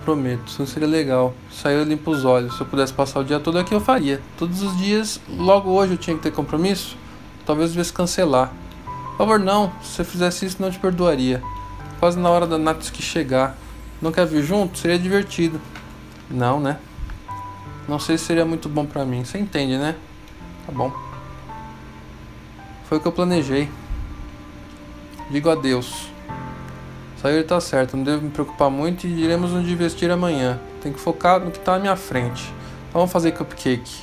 prometo. Isso seria legal. Isso aí eu limpo os olhos. Se eu pudesse passar o dia todo aqui, eu faria. Todos os dias, logo hoje eu tinha que ter compromisso. Talvez eu devesse cancelar. Por favor, não. Se você fizesse isso, não te perdoaria. Quase na hora da Natsuki chegar. Não quer vir junto? Seria divertido. Não, né? Não sei se seria muito bom pra mim. Você entende, né? Tá bom. Foi o que eu planejei. Digo adeus. Sair tá certo, não devo me preocupar muito e iremos nos divertir amanhã. Tenho que focar no que tá à minha frente. Então vamos fazer cupcake.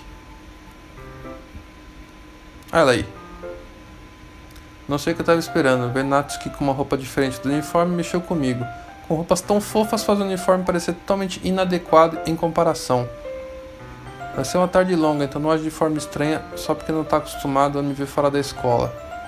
Olha aí. Não sei o que eu tava esperando. Ver Natsuki com uma roupa diferente do uniforme mexeu comigo. Com roupas tão fofas faz o uniforme parecer totalmente inadequado em comparação. Vai ser uma tarde longa, então não age de forma estranha só porque não tá acostumado a me ver fora da escola.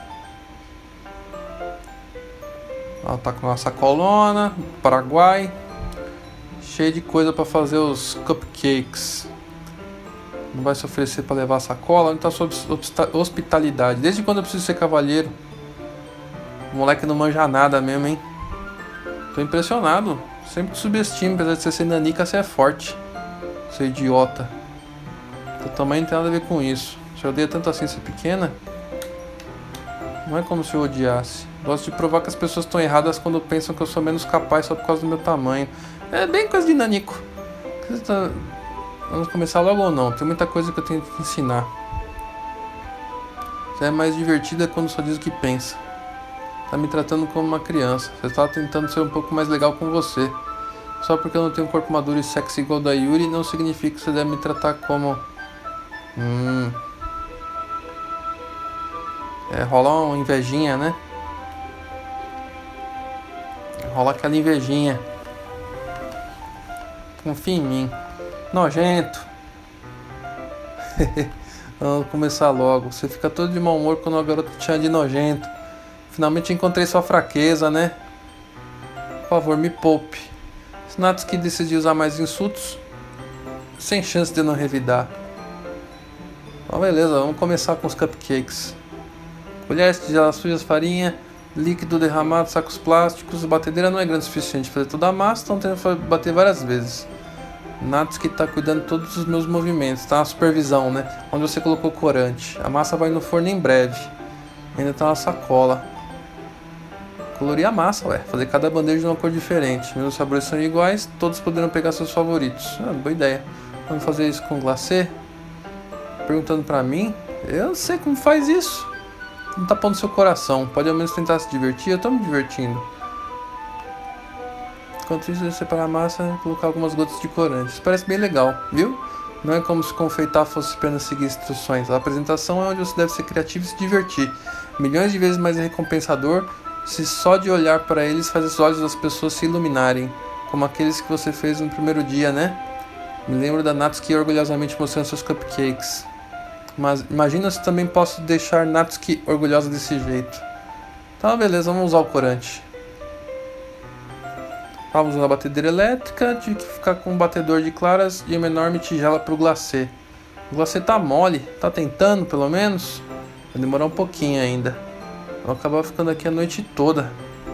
Ela tá com uma sacolona, Paraguai, cheia de coisa para fazer os cupcakes. Não vai se oferecer para levar a sacola, não tá sob hospitalidade. Desde quando eu preciso ser cavalheiro? O moleque não manja nada mesmo, hein? Tô impressionado. Sempre te subestimo, apesar de você ser nanica, você é forte. Seu idiota. Teu tamanho não tem nada a ver com isso. Você odeia tanto assim ser pequena? Não é como se eu odiasse. Gosto de provar que as pessoas estão erradas quando pensam que eu sou menos capaz só por causa do meu tamanho. É bem coisa de nanico. Vamos começar logo ou não? Tem muita coisa que eu tenho que ensinar. Você é mais divertida quando só diz o que pensa. Tá me tratando como uma criança. Você tá tentando ser um pouco mais legal com você. Só porque eu não tenho um corpo maduro e sexy igual da Yuri, não significa que você deve me tratar como... rola uma invejinha, né? Rola aquela invejinha. Confia em mim. Nojento. Vamos começar logo. Você fica todo de mau humor quando a garota te chama de nojento. Finalmente encontrei sua fraqueza, né? Por favor, me poupe. Se Natsuki decidir usar mais insultos, sem chance de eu não revidar. Então beleza, vamos começar com os cupcakes. Colheres, tigelas sujas, farinha, líquido derramado, sacos plásticos. A batedeira não é grande o suficiente para fazer toda a massa, então tendo que bater várias vezes. Natsuki está cuidando de todos os meus movimentos, tá? A supervisão, né? Onde você colocou corante. A massa vai no forno em breve. Ainda tá na sacola. Colorir a massa, ué. Fazer cada bandeja de uma cor diferente. Meus sabores são iguais, todos poderão pegar seus favoritos. Boa ideia. Vamos fazer isso com glacê? Perguntando pra mim? Eu sei como faz isso. Não tá pondo seu coração. Pode ao menos tentar se divertir. Eu tô me divertindo. Enquanto isso, eu separar a massa e colocar algumas gotas de corante. Isso parece bem legal, viu? Não é como se confeitar fosse apenas seguir instruções. A apresentação é onde você deve ser criativo e se divertir. Milhões de vezes mais recompensador se só de olhar para eles faz os olhos das pessoas se iluminarem. Como aqueles que você fez no primeiro dia, né? Me lembro da Natsuki orgulhosamente mostrando seus cupcakes. Mas imagina se também posso deixar Natsuki orgulhosa desse jeito. Então beleza, vamos usar o corante. Vamos usar a batedeira elétrica. Tive que ficar com um batedor de claras e uma enorme tigela para o glacê. O glacê tá mole, tá tentando pelo menos. Vai demorar um pouquinho ainda. Vou acabar ficando aqui a noite toda.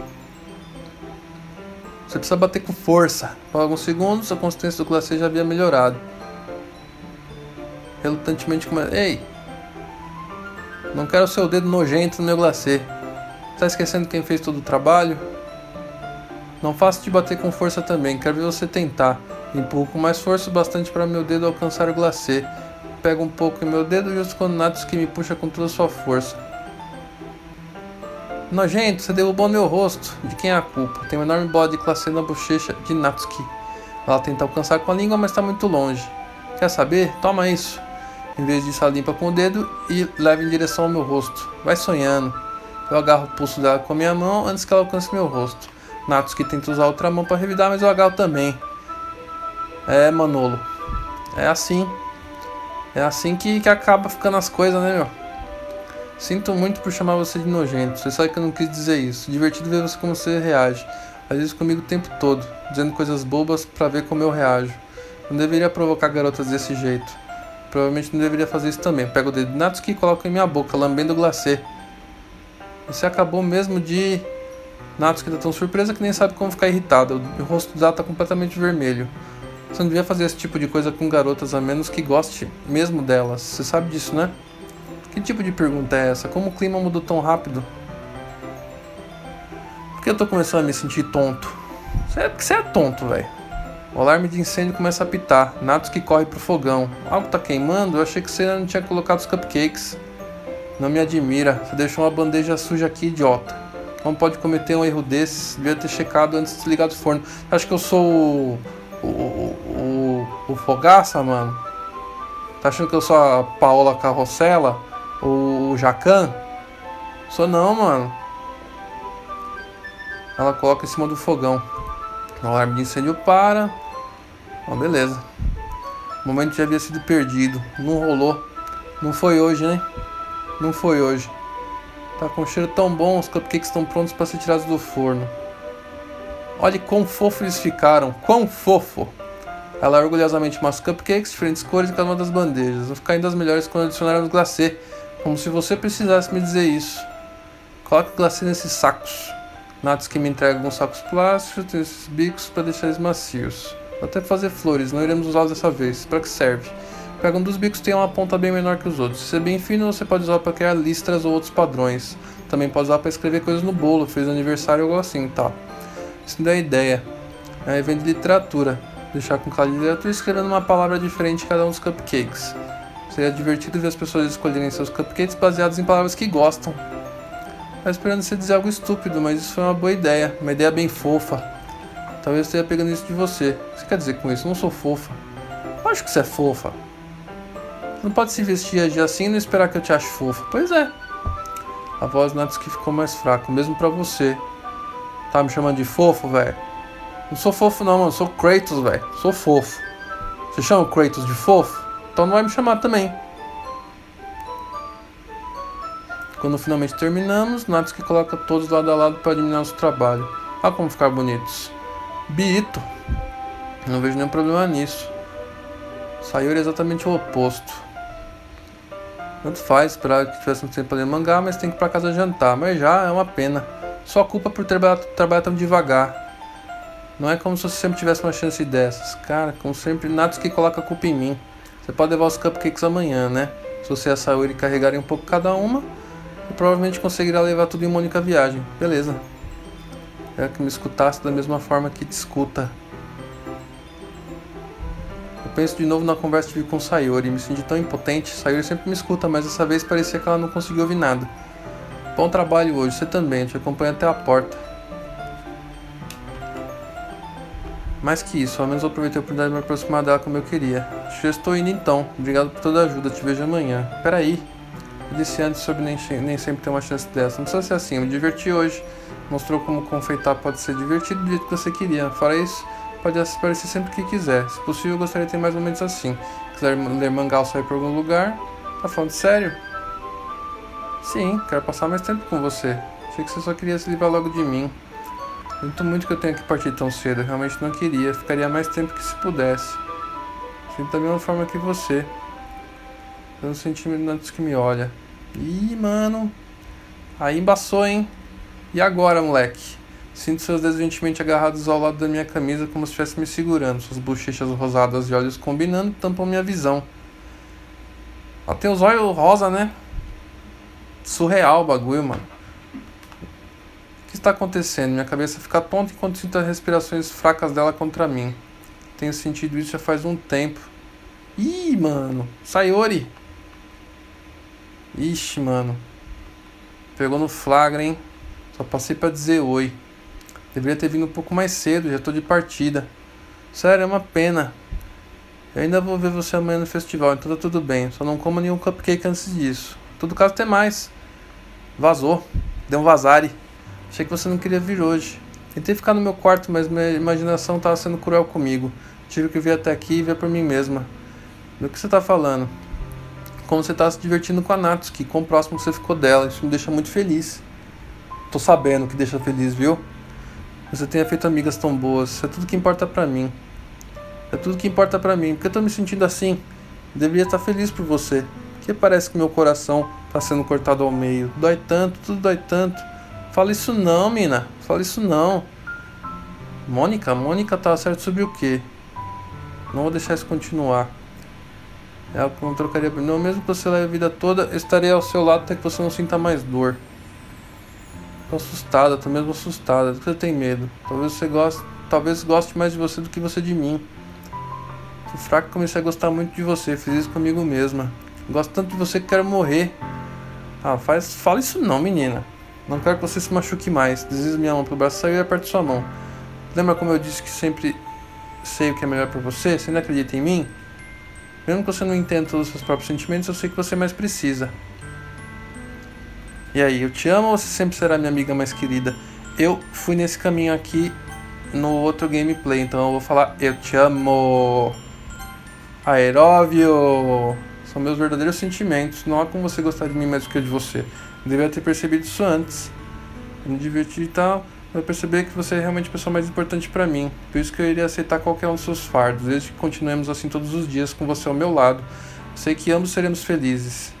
Você precisa bater com força. Por alguns segundos a consistência do glacê já havia melhorado. Relutantemente começa. Ei! Não quero o seu dedo nojento no meu glacê. Tá esquecendo quem fez todo o trabalho? Não faço te bater com força também. Quero ver você tentar. Empurro com mais força o bastante para meu dedo alcançar o glacê. Pego um pouco em meu dedo justo quando Natsuki me puxa com toda a sua força. Nojento, você derrubou meu rosto. De quem é a culpa? Tem uma enorme bola de glacê na bochecha de Natsuki. Ela tenta alcançar com a língua, mas está muito longe. Quer saber? Toma isso. Em vez disso, ela limpa com o dedo e leva em direção ao meu rosto. Vai sonhando. Eu agarro o pulso dela com a minha mão antes que ela alcance meu rosto. Natsuki tenta usar a outra mão para revidar, mas eu agarro também. É, Manolo. É assim. É assim que acaba ficando as coisas, né, meu? Sinto muito por chamar você de nojento. Você sabe que eu não quis dizer isso. Divertido ver você como você reage. Faz isso comigo o tempo todo, dizendo coisas bobas pra ver como eu reajo. Não deveria provocar garotas desse jeito. Provavelmente não deveria fazer isso também. Pego o dedo de Natsuki e coloco em minha boca, lambendo o glacê. Você acabou mesmo de... Natsuki tá tão surpresa que nem sabe como ficar irritada. O rosto dela tá completamente vermelho. Você não devia fazer esse tipo de coisa com garotas, a menos que goste mesmo delas. Você sabe disso, né? Que tipo de pergunta é essa? Como o clima mudou tão rápido? Por que eu tô começando a me sentir tonto? Você é tonto, velho. O alarme de incêndio começa a apitar. Natsuki corre pro fogão. Algo tá queimando? Eu achei que você não tinha colocado os cupcakes. Não me admira. Você deixou uma bandeja suja aqui, idiota. Como pode cometer um erro desses? Devia ter checado antes de desligar do forno. Acho que eu sou o Fogaça, mano? Tá achando que eu sou a Paola Carrossela? O Jacan? Sou não, mano. Ela coloca em cima do fogão. O alarme de incêndio para. Ó, beleza. O momento já havia sido perdido. Não rolou. Não foi hoje, né? Não foi hoje. Tá com um cheiro tão bom. Os cupcakes estão prontos para ser tirados do forno. Olhe quão fofo eles ficaram. Quão fofo. Ela orgulhosamente mostra os cupcakes, diferentes cores em cada uma das bandejas. Vão ficar ainda as melhores quando adicionarmos glacê. Como se você precisasse me dizer isso. Coloque glacê nesses sacos. Natsuki me entrega alguns sacos plásticos, tem esses bicos para deixar eles macios. Vou até fazer flores, não iremos usá-los dessa vez. Para que serve? Pega um dos bicos que tem uma ponta bem menor que os outros. Se é bem fino, você pode usar para criar listras ou outros padrões. Também pode usar para escrever coisas no bolo, fez aniversário ou algo assim, tá? Isso me dá ideia. Aí vem de literatura. Deixar com cada literatura escrevendo uma palavra diferente em cada um dos cupcakes. Seria divertido ver as pessoas escolherem seus cupcakes baseados em palavras que gostam. Tava esperando você dizer algo estúpido, mas isso foi uma boa ideia. Uma ideia bem fofa. Talvez eu esteja pegando isso de você. O que você quer dizer com isso? Eu não sou fofa. Eu acho que você é fofa. Não pode se vestir e agir assim e não esperar que eu te ache fofa. Pois é. A voz do Natsuki ficou mais fraca, mesmo pra você. Tá me chamando de fofo, velho? Não sou fofo não, mano. Eu sou Kratos, velho. Sou fofo. Você chama o Kratos de fofo? Então não vai me chamar também. Quando finalmente terminamos, Natsuki coloca todos lado a lado para eliminar nosso trabalho. Olha como ficar bonitos. Bito. Não vejo nenhum problema nisso. Sayori é exatamente o oposto. Tanto faz, esperar que tivéssemos tempo para ler mangá, mas tem que ir para casa jantar. Mas já é uma pena. Só culpa por trabalhar tão devagar. Não é como se você sempre tivesse uma chance dessas. Cara, como sempre, Natsuki coloca a culpa em mim. Você pode levar os cupcakes amanhã, né? Se você e a Sayori carregarem um pouco cada uma, eu provavelmente conseguirá levar tudo em uma única viagem. Beleza. Quero que me escutasse da mesma forma que te escuta. Eu penso de novo na conversa que tive com Sayori. Me senti tão impotente. Sayori sempre me escuta, mas dessa vez parecia que ela não conseguiu ouvir nada. Bom trabalho hoje. Você também. Te acompanho até a porta. Mais que isso, ao menos eu aproveitei a oportunidade de me aproximar dela como eu queria. Acho que já estou indo então. Obrigado por toda a ajuda. Te vejo amanhã. Peraí. Eu disse antes sobre nem sempre ter uma chance dessa. Não precisa ser assim. Eu me diverti hoje. Mostrou como confeitar pode ser divertido do jeito que você queria. Fora isso, pode aparecer sempre que quiser. Se possível, eu gostaria de ter mais momentos assim. Quiser ler mangá ou sair para algum lugar. Tá falando sério? Sim, quero passar mais tempo com você. Achei que você só queria se livrar logo de mim. Sinto muito que eu tenha que partir tão cedo. Eu realmente não queria. Ficaria mais tempo que se pudesse. Sinto da mesma forma que você. Eu não senti antes que me olha. Ih, mano. Aí embaçou, hein? E agora, moleque? Sinto seus dedos gentilmente agarrados ao lado da minha camisa como se estivesse me segurando. Suas bochechas rosadas e olhos combinando tampam minha visão. Ela tem os olhos rosa, né? Surreal o bagulho, mano. O que está acontecendo? Minha cabeça fica tonta enquanto sinto as respirações fracas dela contra mim. Tenho sentido isso já faz um tempo. Ih, mano. Sayori. Ixi, mano. Pegou no flagra, hein? Só passei pra dizer oi. Deveria ter vindo um pouco mais cedo, já tô de partida. Sério, é uma pena. Eu ainda vou ver você amanhã no festival, então tá tudo bem. Só não coma nenhum cupcake antes disso. Em todo caso, tem mais. Vazou. Deu um vazare. Achei que você não queria vir hoje. Tentei ficar no meu quarto, mas minha imaginação tava sendo cruel comigo. Tive que vir até aqui e ver por mim mesma. Do que você tá falando? Como você tá se divertindo com a Natsuki, quão próximo você ficou dela. Isso me deixa muito feliz. Tô sabendo que deixa feliz, viu? Você tenha feito amigas tão boas. Isso é tudo que importa pra mim. É tudo que importa pra mim. Porque eu tô me sentindo assim. Eu deveria estar feliz por você. Porque parece que meu coração tá sendo cortado ao meio. Dói tanto, tudo dói tanto. Fala isso não, mina. Fala isso não. Mônica tá certo sobre o quê? Não vou deixar isso continuar. É algo que eu não trocaria por não. Mesmo que você leve a vida toda, eu estarei ao seu lado até que você não sinta mais dor. Tô assustada, tô mesmo assustada. Do que você tem medo? Talvez goste mais de você do que você de mim. Fui fraco e comecei a gostar muito de você. Fiz isso comigo mesma. Gosto tanto de você que quero morrer. Fala isso não, menina. Não quero que você se machuque mais. Deslize minha mão pelo braço, saiu e aperte sua mão. Lembra como eu disse que sempre sei o que é melhor pra você? Você não acredita em mim? Mesmo que você não entenda todos os seus próprios sentimentos, eu sei que você mais precisa. E aí, eu te amo ou você sempre será minha amiga mais querida? Eu fui nesse caminho aqui no outro gameplay, então eu vou falar eu te amo. Aeróvio. São meus verdadeiros sentimentos. Não há como você gostar de mim mais do que eu de você. Eu deveria ter percebido isso antes. Eu me diverti e tal. Eu percebi que você é realmente a pessoa mais importante pra mim. Por isso que eu iria aceitar qualquer um dos seus fardos, desde que continuemos assim todos os dias com você ao meu lado. Sei que ambos seremos felizes.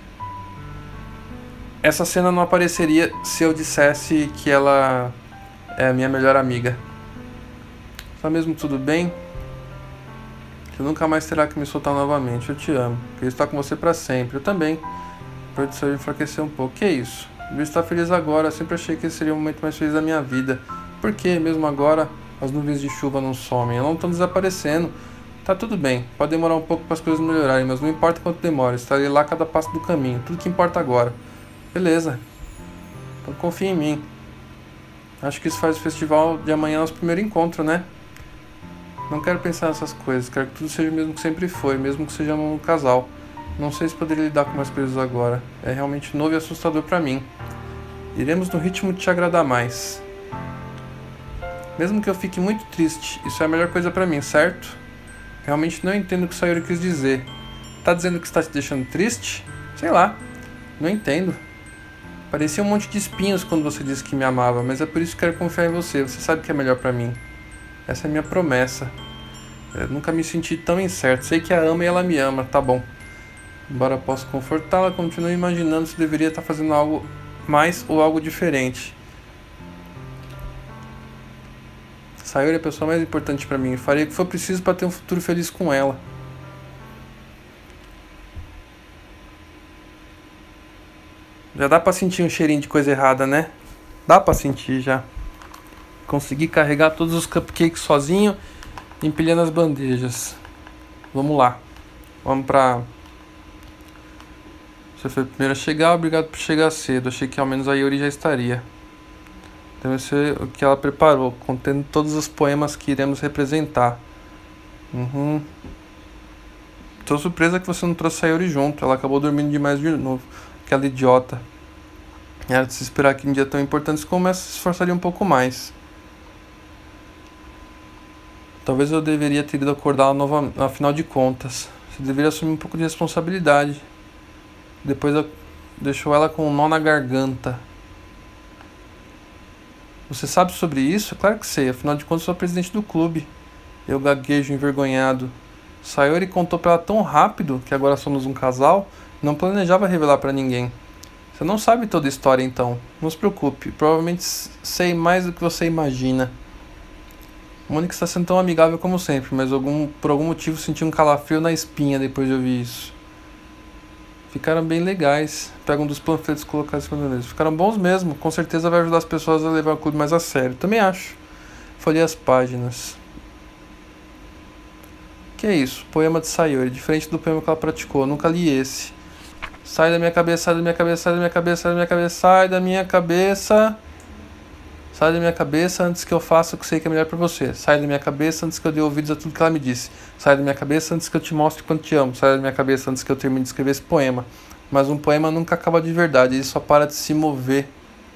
Essa cena não apareceria se eu dissesse que ela é a minha melhor amiga. Tá mesmo tudo bem? Você nunca mais terá que me soltar novamente. Eu te amo. Queria estar com você pra sempre. Eu também. Pode ser enfraquecer um pouco. Que isso? Devia estar feliz agora. Eu sempre achei que esse seria o momento mais feliz da minha vida. Por que, mesmo agora, as nuvens de chuva não somem? Elas não estão desaparecendo. Tá tudo bem. Pode demorar um pouco para as coisas melhorarem, mas não importa quanto demora. Estarei lá a cada passo do caminho. Tudo que importa agora. Beleza. Então confia em mim. Acho que isso faz o festival de amanhã nosso primeiro encontro, né? Não quero pensar nessas coisas. Quero que tudo seja o mesmo que sempre foi, mesmo que seja um casal. Não sei se poderia lidar com mais coisas agora. É realmente novo e assustador pra mim. Iremos no ritmo de te agradar mais. Mesmo que eu fique muito triste, isso é a melhor coisa pra mim, certo? Realmente não entendo o que o Sayori quis dizer. Tá dizendo que está te deixando triste? Sei lá. Não entendo. Parecia um monte de espinhos quando você disse que me amava, mas é por isso que quero confiar em você. Você sabe que é melhor pra mim. Essa é a minha promessa. Eu nunca me senti tão incerto. Sei que a ama e ela me ama, tá bom. Embora possa confortá-la, continuo imaginando se deveria estar fazendo algo mais ou algo diferente. Sayori é a pessoa mais importante pra mim. Farei o que for preciso para ter um futuro feliz com ela. Já dá pra sentir um cheirinho de coisa errada, né? Dá pra sentir já. Consegui carregar todos os cupcakes sozinho, empilhando as bandejas. Vamos lá. Vamos pra... Você foi o primeiro a chegar, obrigado por chegar cedo. Achei que ao menos a Yuri já estaria. Deve ser o que ela preparou, contendo todos os poemas que iremos representar. Tô surpresa que você não trouxe a Yuri junto. Ela acabou dormindo demais de novo. Aquela idiota. Era de se esperar que em dia tão importantes como essa se esforçaria um pouco mais. Talvez eu deveria ter ido acordá-la novamente, afinal de contas. Você deveria assumir um pouco de responsabilidade. Depois deixou ela com um nó na garganta. Você sabe sobre isso? Claro que sei, afinal de contas sou presidente do clube. Eu gaguejo envergonhado. Sayori contou pra ela tão rápido que agora somos um casal. Não planejava revelar pra ninguém. Você não sabe toda a história então. Não se preocupe, provavelmente sei mais do que você imagina. Mônica está sendo tão amigável como sempre, mas por algum motivo senti um calafrio na espinha depois de ouvir isso. Ficaram bem legais. Pega um dos panfletos colocados em cima deles. Ficaram bons mesmo. Com certeza vai ajudar as pessoas a levar o clube mais a sério. Também acho. Folhei as páginas. Que é isso? Poema de Sayori. Diferente do poema que ela praticou. Eu nunca li esse. Sai da minha cabeça, sai da minha cabeça, sai da minha cabeça, sai da minha cabeça, sai da minha cabeça. Sai da minha cabeça antes que eu faça o que sei que é melhor pra você. Sai da minha cabeça antes que eu dê ouvidos a tudo que ela me disse. Sai da minha cabeça antes que eu te mostre quanto te amo. Sai da minha cabeça antes que eu termine de escrever esse poema. Mas um poema nunca acaba de verdade, ele só para de se mover.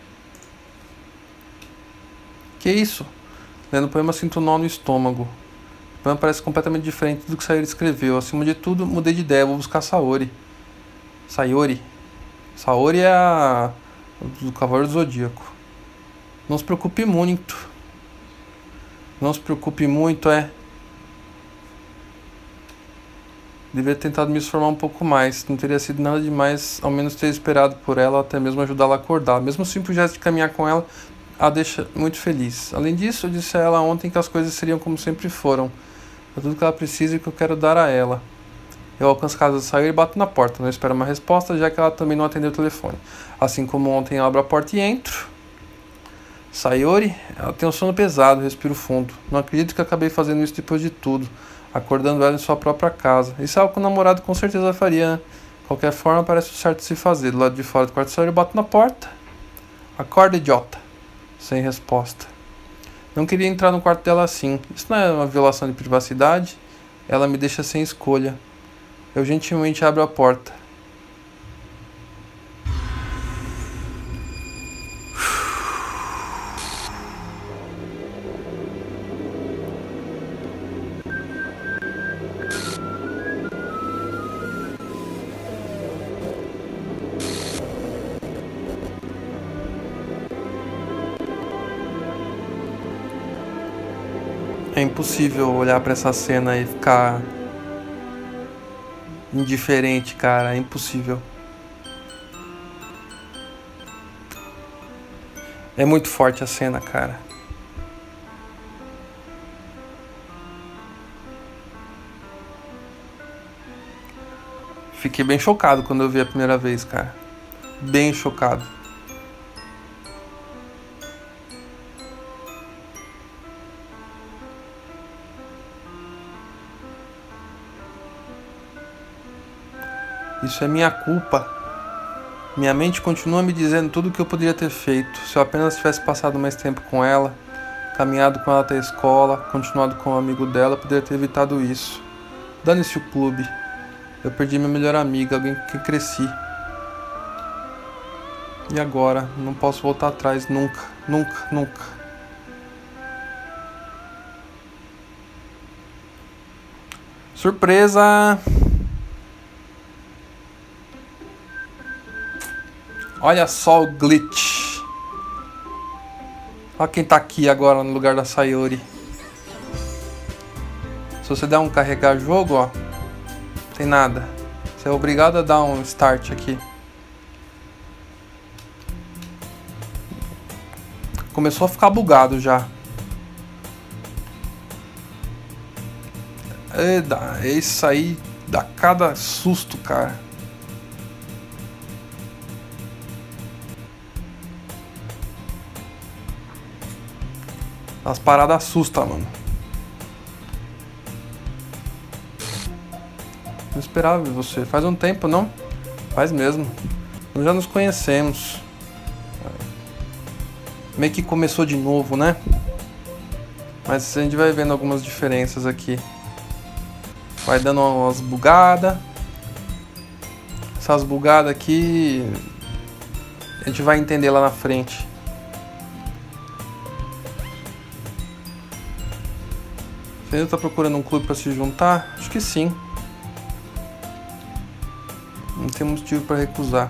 Que isso? Lendo o poema sinto um nó no estômago. O poema parece completamente diferente do que Sayori escreveu. Acima de tudo, mudei de ideia, vou buscar Sayori. Sayori? Sayori é a do Cavaleiro do Zodíaco. Não se preocupe muito. Não se preocupe muito, é. Devia ter tentado me esforçar um pouco mais. Não teria sido nada demais, ao menos ter esperado por ela, ou até mesmo ajudá-la a acordar. Mesmo o simples gesto de caminhar com ela a deixa muito feliz. Além disso, eu disse a ela ontem que as coisas seriam como sempre foram. É tudo que ela precisa e que eu quero dar a ela. Eu alcanço a casa do Sayori e bato na porta. Não espero uma resposta, já que ela também não atendeu o telefone. Assim como ontem, eu abro a porta e entro. Sayori, ela tem um sono pesado, respiro fundo. Não acredito que acabei fazendo isso depois de tudo. Acordando ela em sua própria casa. Isso é algo que o namorado com certeza faria, né? De qualquer forma, parece o certo de se fazer. Do lado de fora do quarto, Sayori bato na porta. Acorda, idiota. Sem resposta. Não queria entrar no quarto dela assim. Isso não é uma violação de privacidade? Ela me deixa sem escolha. Eu gentilmente abro a porta. É impossível olhar pra essa cena e ficar indiferente, cara. É impossível. É muito forte a cena, cara. Fiquei bem chocado quando eu vi a primeira vez, cara. Bem chocado. Isso é minha culpa. Minha mente continua me dizendo tudo o que eu poderia ter feito. Se eu apenas tivesse passado mais tempo com ela, caminhado com ela até a escola, continuado com o amigo dela, eu poderia ter evitado isso. Dane-se o clube. Eu perdi minha melhor amiga, alguém com quem cresci. E agora? Não posso voltar atrás nunca, nunca, nunca. Surpresa! Olha só o glitch. Olha quem tá aqui agora no lugar da Sayori. Se você der um carregar jogo, ó, tem nada. Você é obrigado a dar um start aqui. Começou a ficar bugado já. Isso aí dá cada susto, cara. As paradas assustam, mano. Não esperava ver você. Faz um tempo, não? Faz mesmo. Nós já nos conhecemos. Meio que começou de novo, né? Mas a gente vai vendo algumas diferenças aqui. Vai dando umas bugadas. Essas bugadas aqui a gente vai entender lá na frente. Você ainda tá procurando um clube para se juntar? Acho que sim. Não tem motivo para recusar.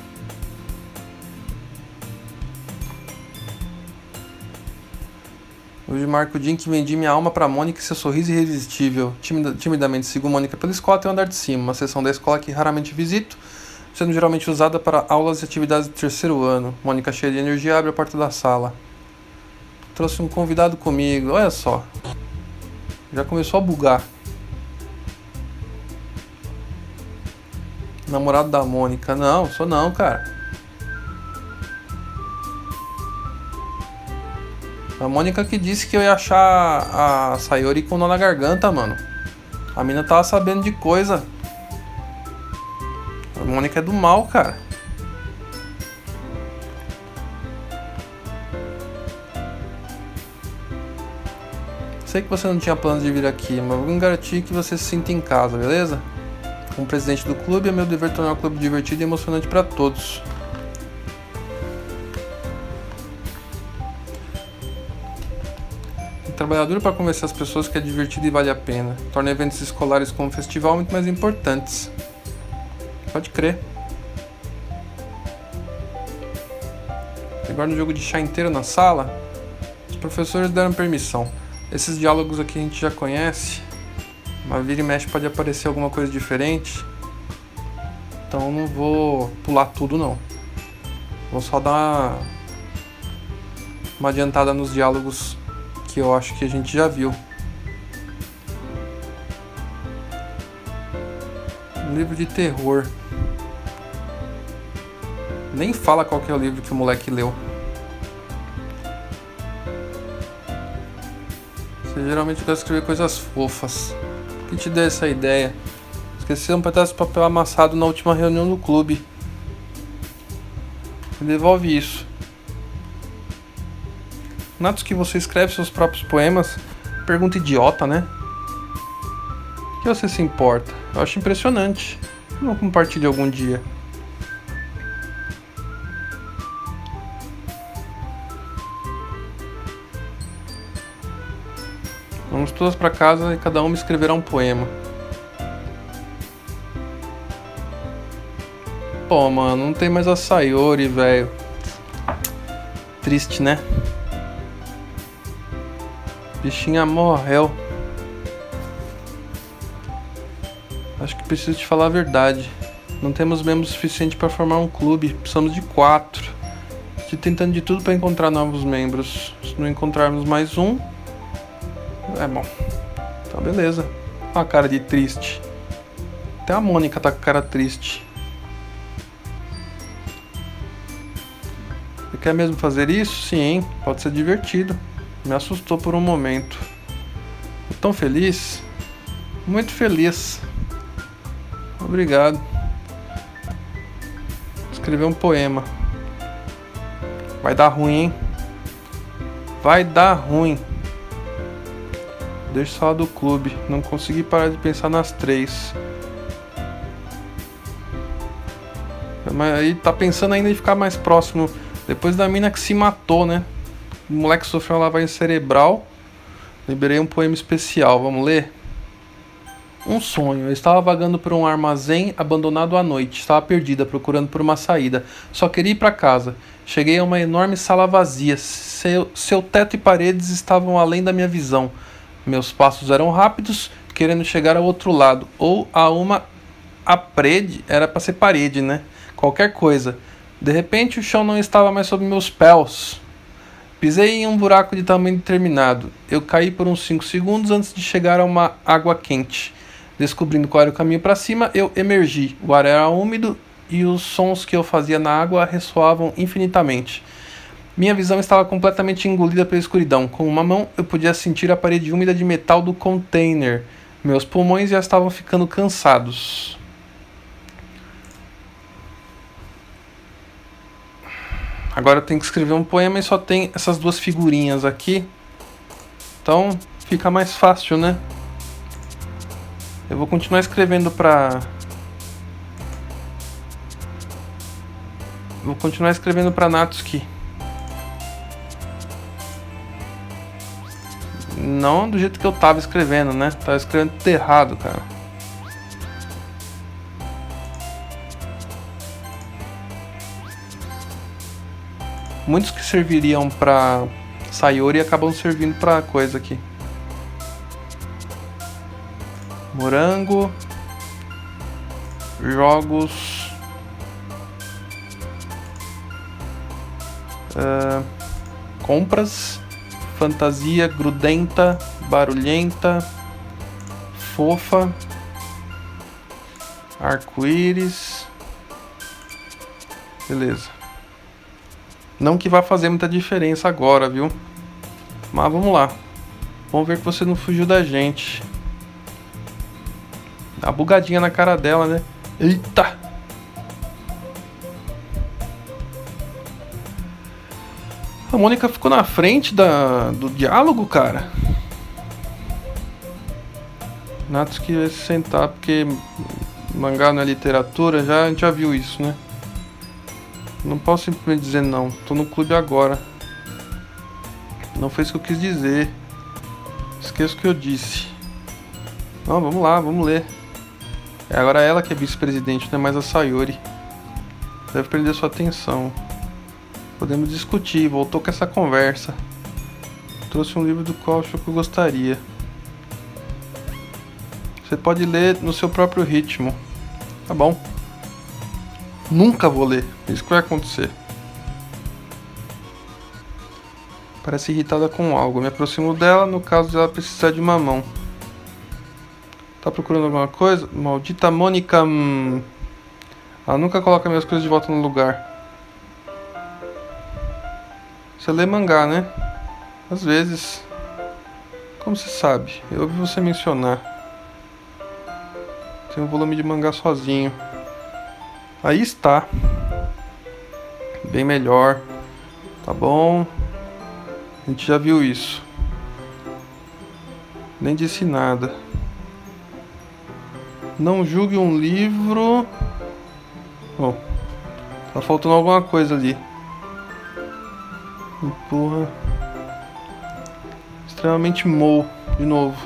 Hoje marco o dia em que vendi minha alma pra Mônica e seu sorriso irresistível. Timidamente sigo Mônica pela escola até o andar de cima, uma seção da escola que raramente visito, sendo geralmente usada para aulas e atividades do terceiro ano. Mônica, cheia de energia, abre a porta da sala. Trouxe um convidado comigo, olha só. Já começou a bugar. Namorado da Mônica. Não, sou não, cara. A Mônica que disse que eu ia achar a Sayori com nó na garganta, mano. A mina tava sabendo de coisa. A Mônica é do mal, cara. Sei que você não tinha planos de vir aqui, mas vou garantir que você se sinta em casa, beleza? Como presidente do clube, é meu dever tornar o clube divertido e emocionante para todos. Trabalhar duro para convencer as pessoas que é divertido e vale a pena. Torna eventos escolares como o festival muito mais importantes. Pode crer. Agora no jogo de chá inteiro na sala, os professores deram permissão. Esses diálogos aqui a gente já conhece. Mas vira e mexe pode aparecer alguma coisa diferente. Então eu não vou pular tudo não. Vou só dar uma adiantada nos diálogos que eu acho que a gente já viu. Um livro de terror. Nem fala qual que é o livro que o moleque leu. Você geralmente gosta de escrever coisas fofas. O que te deu essa ideia? Esqueci um pedaço de papel amassado na última reunião do clube. Me devolve isso. Natos, que você escreve seus próprios poemas? Pergunta idiota, né? O que você se importa? Eu acho impressionante. Eu não compartilho algum dia. Vamos todas pra casa e cada uma escreverá um poema. Pô, mano, não tem mais a Sayori, velho. Triste, né? Bichinha morreu. Acho que preciso te falar a verdade. Não temos membros suficientes para formar um clube. Precisamos de 4. Estou tentando de tudo para encontrar novos membros. Se não encontrarmos mais um... É bom. Então beleza. Olha a cara de triste. Até a Mônica tá com a cara triste. Você quer mesmo fazer isso? Sim, hein? Pode ser divertido. Me assustou por um momento. Tô tão feliz. Muito feliz. Obrigado. Escrever um poema. Vai dar ruim, hein? Vai dar ruim. Deixa só do clube. Não consegui parar de pensar nas 3. Mas aí tá pensando ainda em ficar mais próximo. Depois da mina que se matou, né? O moleque sofreu uma lavagem cerebral. Liberei um poema especial. Vamos ler? Um sonho. Eu estava vagando por um armazém abandonado à noite. Estava perdida, procurando por uma saída. Só queria ir para casa. Cheguei a uma enorme sala vazia. Seu teto e paredes estavam além da minha visão. Meus passos eram rápidos, querendo chegar ao outro lado. Ou a uma... A parede... Era para ser parede, né? Qualquer coisa. De repente, o chão não estava mais sob meus pés. Pisei em um buraco de tamanho determinado. Eu caí por uns 5 segundos antes de chegar a uma água quente. Descobrindo qual era o caminho para cima, eu emergi. O ar era úmido e os sons que eu fazia na água ressoavam infinitamente. Minha visão estava completamente engolida pela escuridão. Com uma mão, eu podia sentir a parede úmida de metal do container. Meus pulmões já estavam ficando cansados. Agora eu tenho que escrever um poema e só tem essas 2 figurinhas aqui. Então fica mais fácil, né? Eu vou continuar escrevendo pra... Vou continuar escrevendo pra Natsuki. Não do jeito que eu tava escrevendo, né? Tava escrevendo tudo errado, cara. Muitos que serviriam pra Sayori acabam servindo pra coisa aqui. Morango. Jogos. Compras. Fantasia grudenta. Barulhenta. Fofa. Arco-íris. Beleza. Não que vá fazer muita diferença agora, viu? Mas vamos lá. Vamos ver que você não fugiu da gente. Dá uma bugadinha na cara dela, né? Eita! A Mônica ficou na frente do diálogo, cara. Natsuki vai se sentar, porque mangá não é literatura, a gente já viu isso, né? Não posso simplesmente dizer não. Tô no clube agora. Não foi isso que eu quis dizer. Esqueço o que eu disse. Não, vamos lá, vamos ler. É agora ela que é vice-presidente, não é mais a Sayori. Deve perder sua atenção. Podemos discutir. Voltou com essa conversa. Trouxe um livro do qual achou que eu gostaria. Você pode ler no seu próprio ritmo. Tá bom. Nunca vou ler. Isso que vai acontecer. Parece irritada com algo. Me aproximo dela no caso de ela precisar de uma mão. Tá procurando alguma coisa? Maldita Mônica. Ela nunca coloca minhas coisas de volta no lugar. Você lê mangá, né? Às vezes. Como você sabe? Eu ouvi você mencionar. Tem um volume de mangá sozinho. Aí está. Bem melhor. Tá bom. A gente já viu isso. Nem disse nada. Não julgue um livro. Bom, tá faltando alguma coisa ali. Empurra. Extremamente mou. De novo.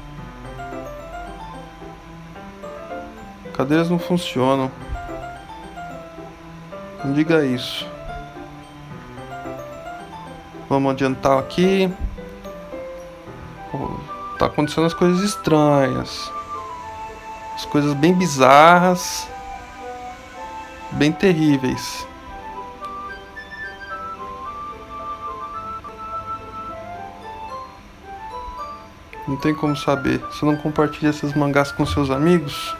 Cadeiras não funcionam. Não diga isso. Vamos adiantar aqui. Tá acontecendo as coisas estranhas. As coisas bem bizarras. Bem terríveis. Não tem como saber. Você não compartilha esses mangás com seus amigos?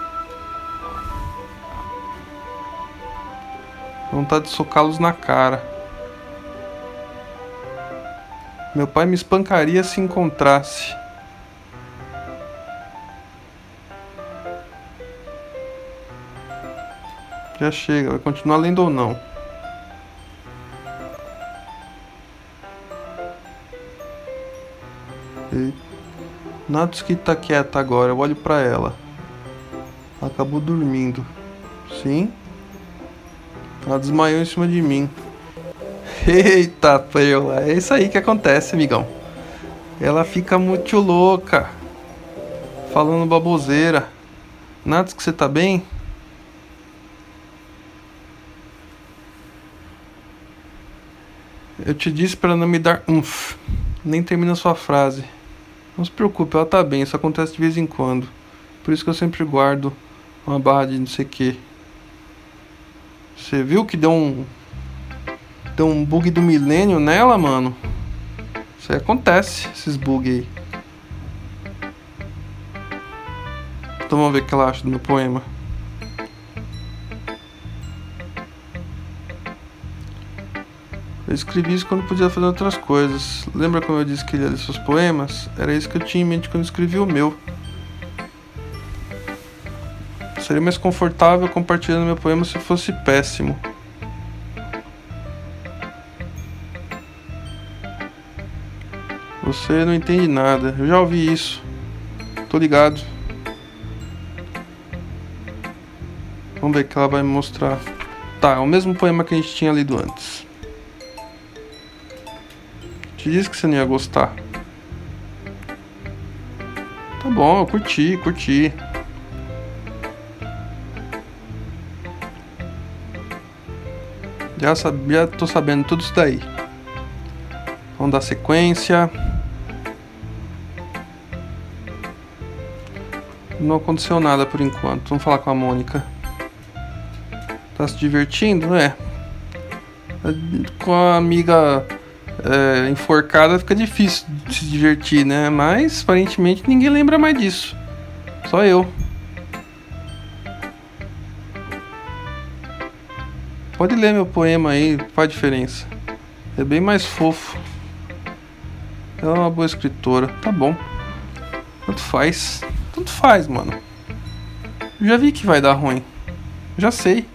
Vontade de socá-los na cara. Meu pai me espancaria se encontrasse. Já chega, vai continuar lendo ou não? Natsuki tá quieta agora, eu olho pra ela. Ela acabou dormindo. Sim? Ela desmaiou em cima de mim. Eita, Peula, é isso aí que acontece, amigão. Ela fica muito louca. Falando baboseira. Natsuki, você tá bem? Eu te disse para não me dar nem termina sua frase. Não se preocupe, ela tá bem, isso acontece de vez em quando. Por isso que eu sempre guardo uma barra de não sei o que. Você viu que deu um bug do milênio nela, mano? Isso aí acontece, esses bugs aí. Então vamos ver o que ela acha do meu poema. Eu escrevi isso quando podia fazer outras coisas. Lembra como eu disse que ele ia ler seus poemas? Era isso que eu tinha em mente quando escrevi o meu. Seria mais confortável compartilhando meu poema se fosse péssimo. Você não entende nada. Eu já ouvi isso. Tô ligado. Vamos ver o que ela vai me mostrar. Tá, é o mesmo poema que a gente tinha lido antes. Te disse que você não ia gostar. Tá bom, eu curti. Já tô sabendo tudo isso daí. Vamos dar sequência. Não aconteceu nada por enquanto. Vamos falar com a Mônica. Tá se divertindo? É. Com a amiga enforcada fica difícil de se divertir, né? Mas aparentemente ninguém lembra mais disso. Só eu. Pode ler meu poema aí, faz diferença. É bem mais fofo. Ela é uma boa escritora. Tá bom. Tanto faz, mano. Eu já vi que vai dar ruim. Já sei.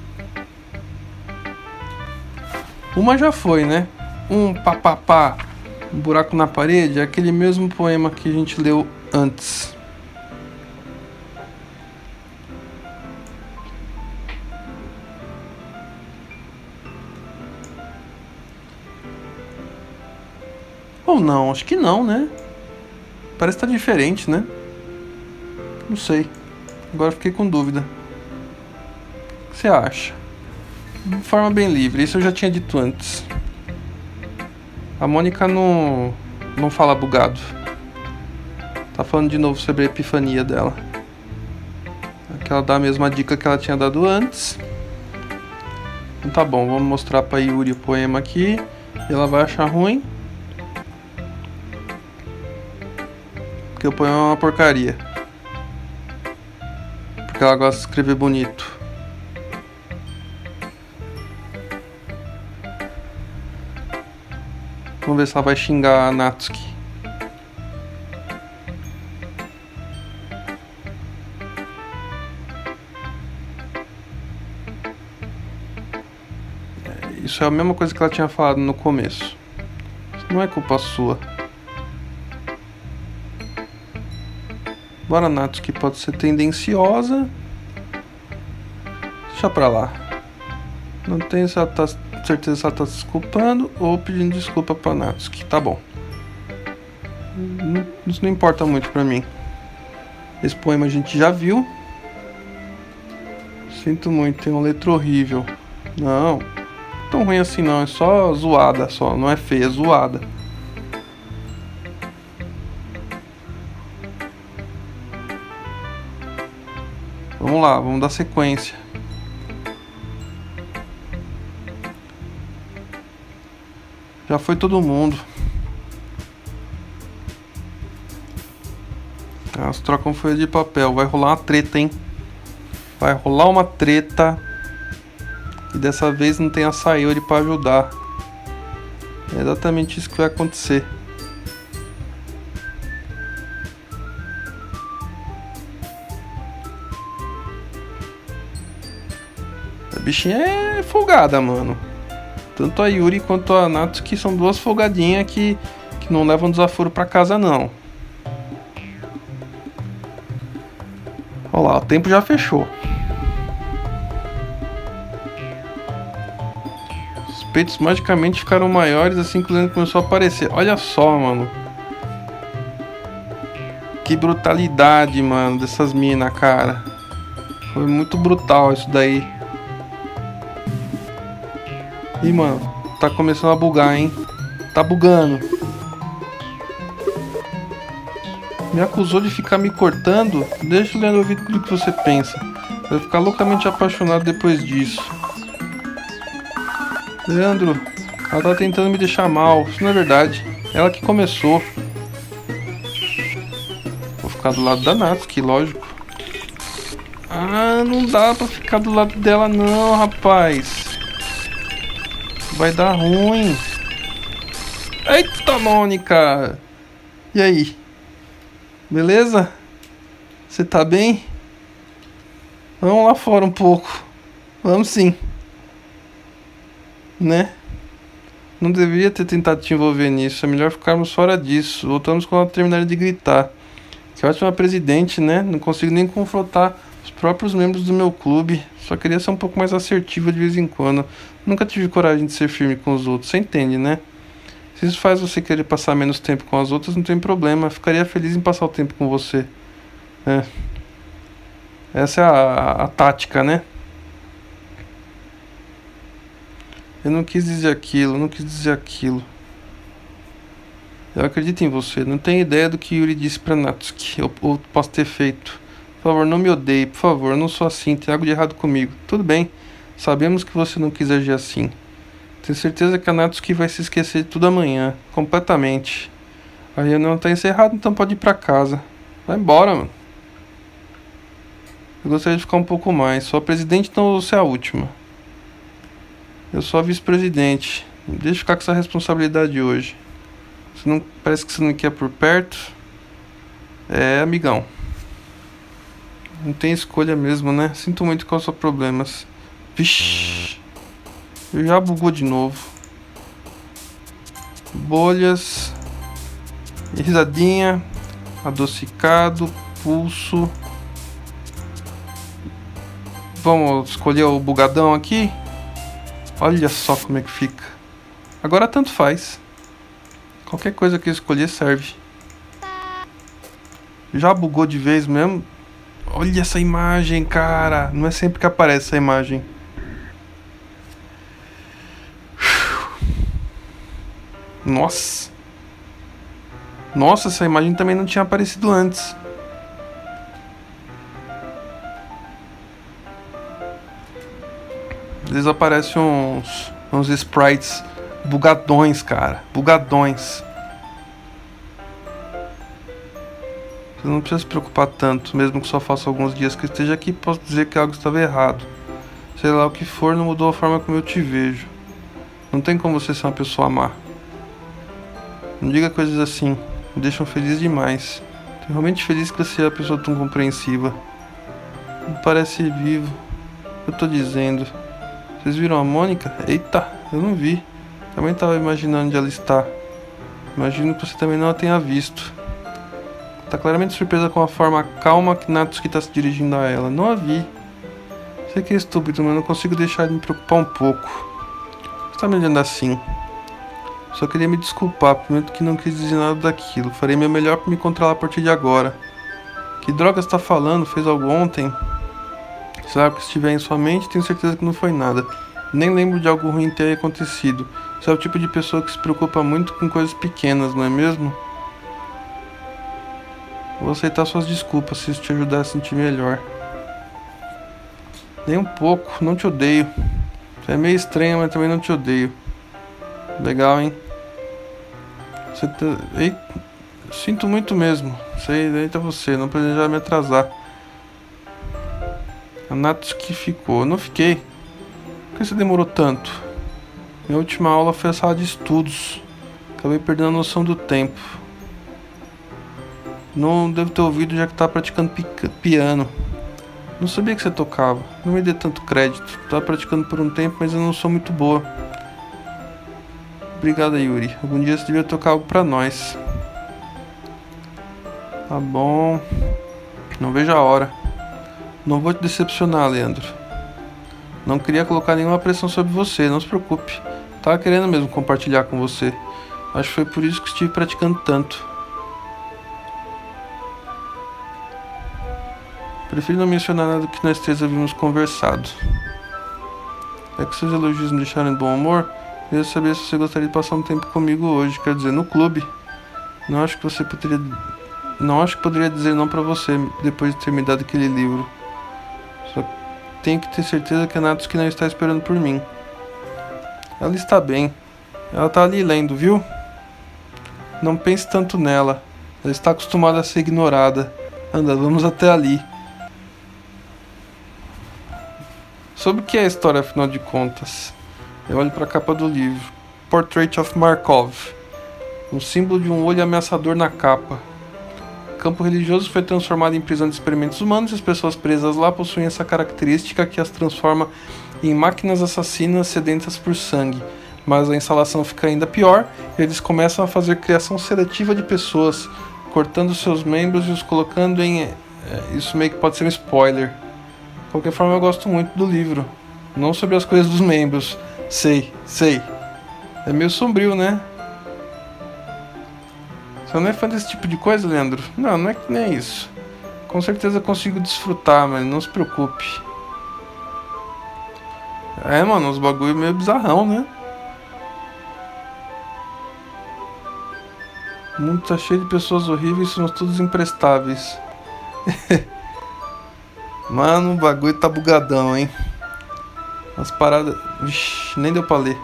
Uma já foi, né? Um buraco na parede. É aquele mesmo poema que a gente leu antes. Ou não, acho que não, né? Parece que tá diferente, né? Não sei. Agora fiquei com dúvida. O que você acha? De forma bem livre, isso eu já tinha dito antes. A Mônica não fala bugado. Tá falando de novo sobre a epifania dela. Aqui ela dá a mesma dica que ela tinha dado antes. Então tá bom, vamos mostrar pra Yuri o poema aqui. Ela vai achar ruim. Porque o poema é uma porcaria. Porque ela gosta de escrever bonito. Vamos ver se ela vai xingar a Natsuki. Isso é a mesma coisa que ela tinha falado no começo. Isso não é culpa sua. Bora, Natsuki, pode ser tendenciosa. Deixa pra lá. Não tenho certeza se ela tá se desculpando ou pedindo desculpa pra Natsuki. Tá bom. Isso não importa muito pra mim. Esse poema a gente já viu. Sinto muito, tem uma letra horrível. Não, tão ruim assim não, é só zoada só, não é feia, é zoada. Vamos lá, vamos dar sequência. Já foi todo mundo. Elas trocam folha de papel, vai rolar uma treta, hein? Vai rolar uma treta. E dessa vez não tem a Sayori pra ajudar. É exatamente isso que vai acontecer. A bichinha é folgada, mano. Tanto a Yuri quanto a Natsuki são duas folgadinhas que não levam desaforo pra casa, não. Olha lá, o tempo já fechou. Os peitos magicamente ficaram maiores assim que o Leandro começou a aparecer. Olha só, mano. Que brutalidade, mano, dessas minas, cara. Foi muito brutal isso daí. Ih, mano, tá começando a bugar, hein? Tá bugando. Me acusou de ficar me cortando? Deixa o Leandro ouvir tudo que você pensa. Vai ficar loucamente apaixonado depois disso. Leandro, ela tá tentando me deixar mal. Isso não é verdade. Ela que começou. Vou ficar do lado da Natsuki, lógico. Ah, não dá pra ficar do lado dela não, rapaz. Vai dar ruim. Eita, Mônica! E aí? Beleza? Você tá bem? Vamos lá fora um pouco. Vamos sim. Né? Não deveria ter tentado te envolver nisso. É melhor ficarmos fora disso. Voltamos quando ela terminar de gritar. Que ótima presidente, né? Não consigo nem confrontar os próprios membros do meu clube. Só queria ser um pouco mais assertiva de vez em quando. Nunca tive coragem de ser firme com os outros. Você entende, né? Se isso faz você querer passar menos tempo com as outras, não tem problema. Eu ficaria feliz em passar o tempo com você. É. Essa é a tática, né? Eu não quis dizer aquilo, não quis dizer aquilo. Eu acredito em você. Não tenho ideia do que Yuri disse pra Natsuki. Ou posso ter feito. Por favor, não me odeie. Por favor, eu não sou assim. Tem algo de errado comigo. Tudo bem. Sabemos que você não quis agir assim. Tenho certeza que a Natsuki vai se esquecer de tudo amanhã. Completamente. A reunião tá encerrada, então pode ir pra casa. Vai embora, mano. Eu gostaria de ficar um pouco mais. Sou a presidente, então você é a última. Eu sou a vice-presidente. Deixa eu ficar com essa responsabilidade hoje. Você não, parece que você não quer por perto. É, amigão. Não tem escolha mesmo, né? Sinto muito causar problemas. Vixe. Já bugou de novo. Bolhas. Risadinha. Adocicado. Pulso. Vamos escolher o bugadão aqui. Olha só como é que fica. Agora tanto faz. Qualquer coisa que eu escolher serve. Já bugou de vez mesmo? Olha essa imagem, cara. Não é sempre que aparece essa imagem. Nossa. Nossa, essa imagem também não tinha aparecido antes. Às vezes aparecem uns sprites bugadões, cara. Bugadões. Você não precisa se preocupar tanto, mesmo que só faça alguns dias que esteja aqui, posso dizer que algo estava errado. Sei lá o que for, não mudou a forma como eu te vejo. Não tem como você ser uma pessoa má. Não diga coisas assim, me deixam feliz demais. Tô realmente feliz que você é uma pessoa tão compreensiva. Não parece vivo. Eu tô dizendo. Vocês viram a Mônica? Eita, eu não vi. Também tava imaginando onde ela está. Imagino que você também não a tenha visto. Tá claramente surpresa com a forma calma que Natsuki tá se dirigindo a ela. Não a vi. Sei que é estúpido, mas não consigo deixar de me preocupar um pouco. Você tá me olhando assim? Só queria me desculpar, prometo que não quis dizer nada daquilo. Farei meu melhor pra me controlar a partir de agora. Que drogas tá falando? Fez algo ontem? Sabe, que se estiver em sua mente, tenho certeza que não foi nada. Nem lembro de algo ruim ter acontecido. Você é o tipo de pessoa que se preocupa muito com coisas pequenas, não é mesmo? Vou aceitar suas desculpas se isso te ajudar a sentir melhor. Nem um pouco, não te odeio. Você é meio estranha, mas também não te odeio. Legal, hein? Você tá... Ei, sinto muito mesmo. Sei, eita você, não planejava me atrasar. A Natsuki ficou. Eu não fiquei. Por que você demorou tanto? Minha última aula foi a sala de estudos. Acabei perdendo a noção do tempo. Não devo ter ouvido já que estava praticando piano. Não sabia que você tocava. Não me dê tanto crédito. Estava praticando por um tempo, mas eu não sou muito boa. Obrigada, Yuri. Algum dia você devia tocar algo pra nós. Tá bom. Não vejo a hora. Não vou te decepcionar, Leandro. Não queria colocar nenhuma pressão sobre você, não se preocupe. Tava querendo mesmo compartilhar com você. Acho que foi por isso que estive praticando tanto. Prefiro não mencionar nada do que nós três havíamos conversado. É que seus elogios me deixaram de bom humor. Eu queria saber se você gostaria de passar um tempo comigo hoje, quer dizer, no clube. Não acho que poderia dizer não pra você depois de ter me dado aquele livro. Só tenho que ter certeza que a Natsuki não está esperando por mim. Ela está bem. Ela tá ali lendo, viu? Não pense tanto nela. Ela está acostumada a ser ignorada. Anda, vamos até ali. Sobre o que é a história, afinal de contas? Eu olho para a capa do livro. Portrait of Markov. Um símbolo de um olho ameaçador na capa. O campo religioso foi transformado em prisão de experimentos humanos e as pessoas presas lá possuem essa característica que as transforma em máquinas assassinas sedentas por sangue. Mas a instalação fica ainda pior e eles começam a fazer criação seletiva de pessoas, cortando seus membros e os colocando em... Isso meio que pode ser um spoiler. De qualquer forma, eu gosto muito do livro. Não sobre as coisas dos membros. Sei. É meio sombrio, né? Você não é fã desse tipo de coisa, Leandro? Não é que nem isso. Com certeza consigo desfrutar, mas não se preocupe. É, mano, uns bagulho meio bizarrão, né? O mundo tá cheio de pessoas horríveis e somos todos imprestáveis. Mano, o bagulho tá bugadão, hein? As paradas... Vixe, nem deu pra ler.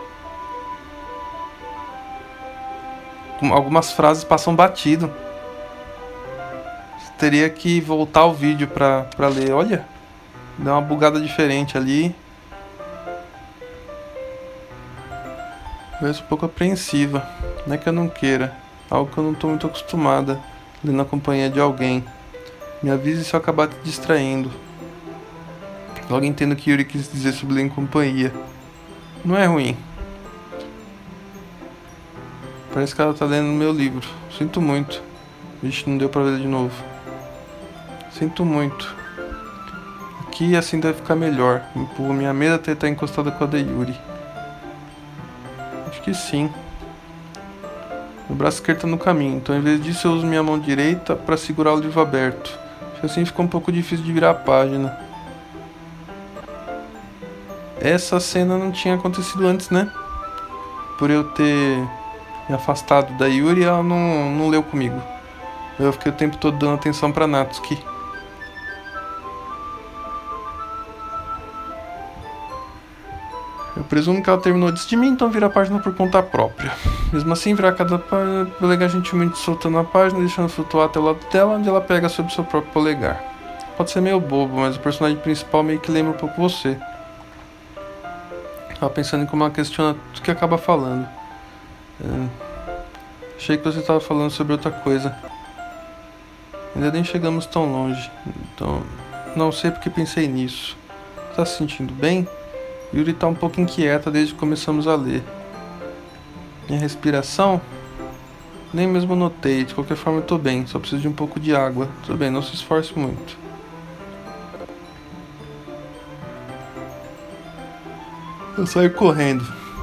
Algumas frases passam batido. Você teria que voltar o vídeo pra ler. Olha, deu uma bugada diferente ali. Parece um pouco apreensiva. Não é que eu não queira. Algo que eu não tô muito acostumada. Ler na companhia de alguém. Me avise se eu acabar te distraindo. Logo entendo o que Yuri quis dizer sobre ler em companhia. Não é ruim. Parece que ela tá lendo meu livro. Sinto muito. Vixe, não deu pra ler de novo. Sinto muito. Aqui assim deve ficar melhor. Empurro minha mesa até estar encostada com a da Yuri. Acho que sim. Meu braço esquerdo tá no caminho, então em vez disso eu uso minha mão direita para segurar o livro aberto. Acho que assim fica um pouco difícil de virar a página. Essa cena não tinha acontecido antes, né? Por eu ter me afastado da Yuri, ela não leu comigo. Eu fiquei o tempo todo dando atenção pra Natsuki. Eu presumo que ela terminou antes de mim, então vira a página por conta própria. Mesmo assim, virar cada polegar gentilmente soltando a página, deixando flutuar até o lado dela, onde ela pega sobre seu próprio polegar. Pode ser meio bobo, mas o personagem principal meio que lembra um pouco você. Tava pensando em como ela questiona tudo que acaba falando. Achei que você estava falando sobre outra coisa. Ainda nem chegamos tão longe. Então, não sei porque pensei nisso. Tá se sentindo bem? Yuri tá um pouco inquieta desde que começamos a ler. Minha respiração? Nem mesmo notei. De qualquer forma eu tô bem. Só preciso de um pouco de água. Tudo bem, não se esforce muito. Eu saio correndo.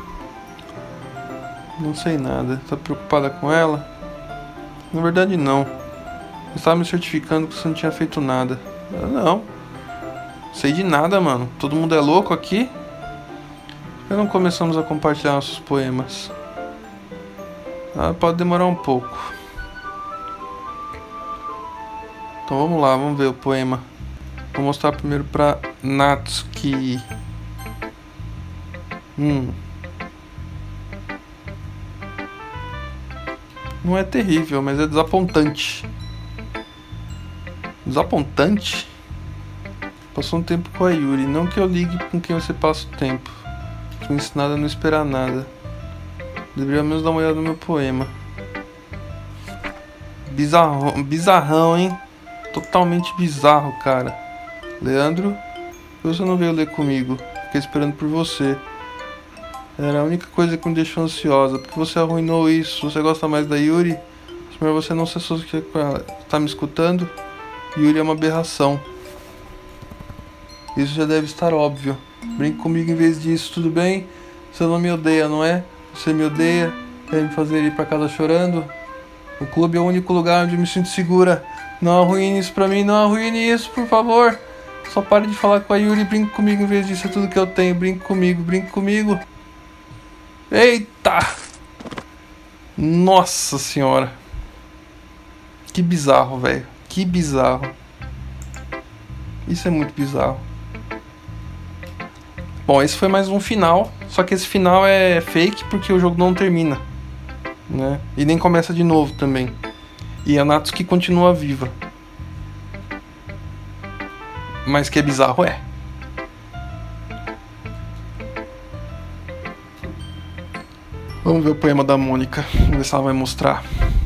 Não sei nada. Tá preocupada com ela? Na verdade não. Eu estava me certificando que você não tinha feito nada. Não. Sei de nada, mano. Todo mundo é louco aqui? Já não começamos a compartilhar nossos poemas. Pode demorar um pouco. Então vamos lá, vamos ver o poema. Vou mostrar primeiro pra Natsuki. Não é terrível, mas é desapontante. Desapontante? Passou um tempo com a Yuri. Não que eu ligue com quem você passa o tempo. Fui ensinado a não esperar nada. Deveria ao menos dar uma olhada no meu poema. Bizarrão, hein? Totalmente bizarro, cara. Leandro, você não veio ler comigo. Fiquei esperando por você. Era a única coisa que me deixou ansiosa. Porque você arruinou isso. Você gosta mais da Yuri? Melhor você não se associar com ela. Tá me escutando? Yuri é uma aberração. Isso já deve estar óbvio. Brinque comigo em vez disso, tudo bem? Você não me odeia, não é? Você me odeia? Quer me fazer ir pra casa chorando? O clube é o único lugar onde eu me sinto segura. Não arruine isso pra mim, não arruine isso, por favor. Só pare de falar com a Yuri e brinque comigo em vez disso, é tudo que eu tenho. Brinque comigo, brinque comigo. Eita! Nossa senhora. Que bizarro, velho. Que bizarro. Isso é muito bizarro. Bom, esse foi mais um final. Só que esse final é fake porque o jogo não termina, né? E nem começa de novo também. E a Natsuki continua viva. Mas que é bizarro, é. Vamos ver o poema da Mônica. Vamos ver se ela vai mostrar.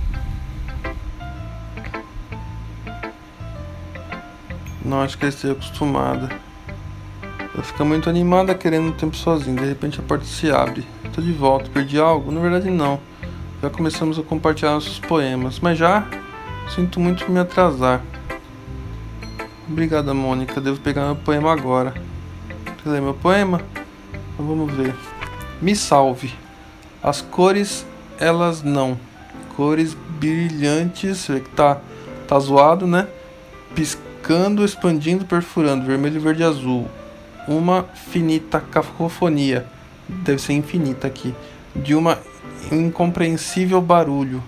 Não, acho que ela esteja acostumada. Ela fica muito animada querendo um tempo sozinha. De repente a porta se abre. Tô de volta. Perdi algo? Na verdade não. Já começamos a compartilhar nossos poemas. Mas já sinto muito por me atrasar. Obrigada, Mônica. Devo pegar meu poema agora. Quer ler meu poema? Então vamos ver. Me salve. As cores, elas não. Cores brilhantes. Vê que tá zoado, né? Piscando, expandindo, perfurando. Vermelho, verde e azul. Uma finita cacofonia. Deve ser infinita aqui. De uma incompreensível barulho.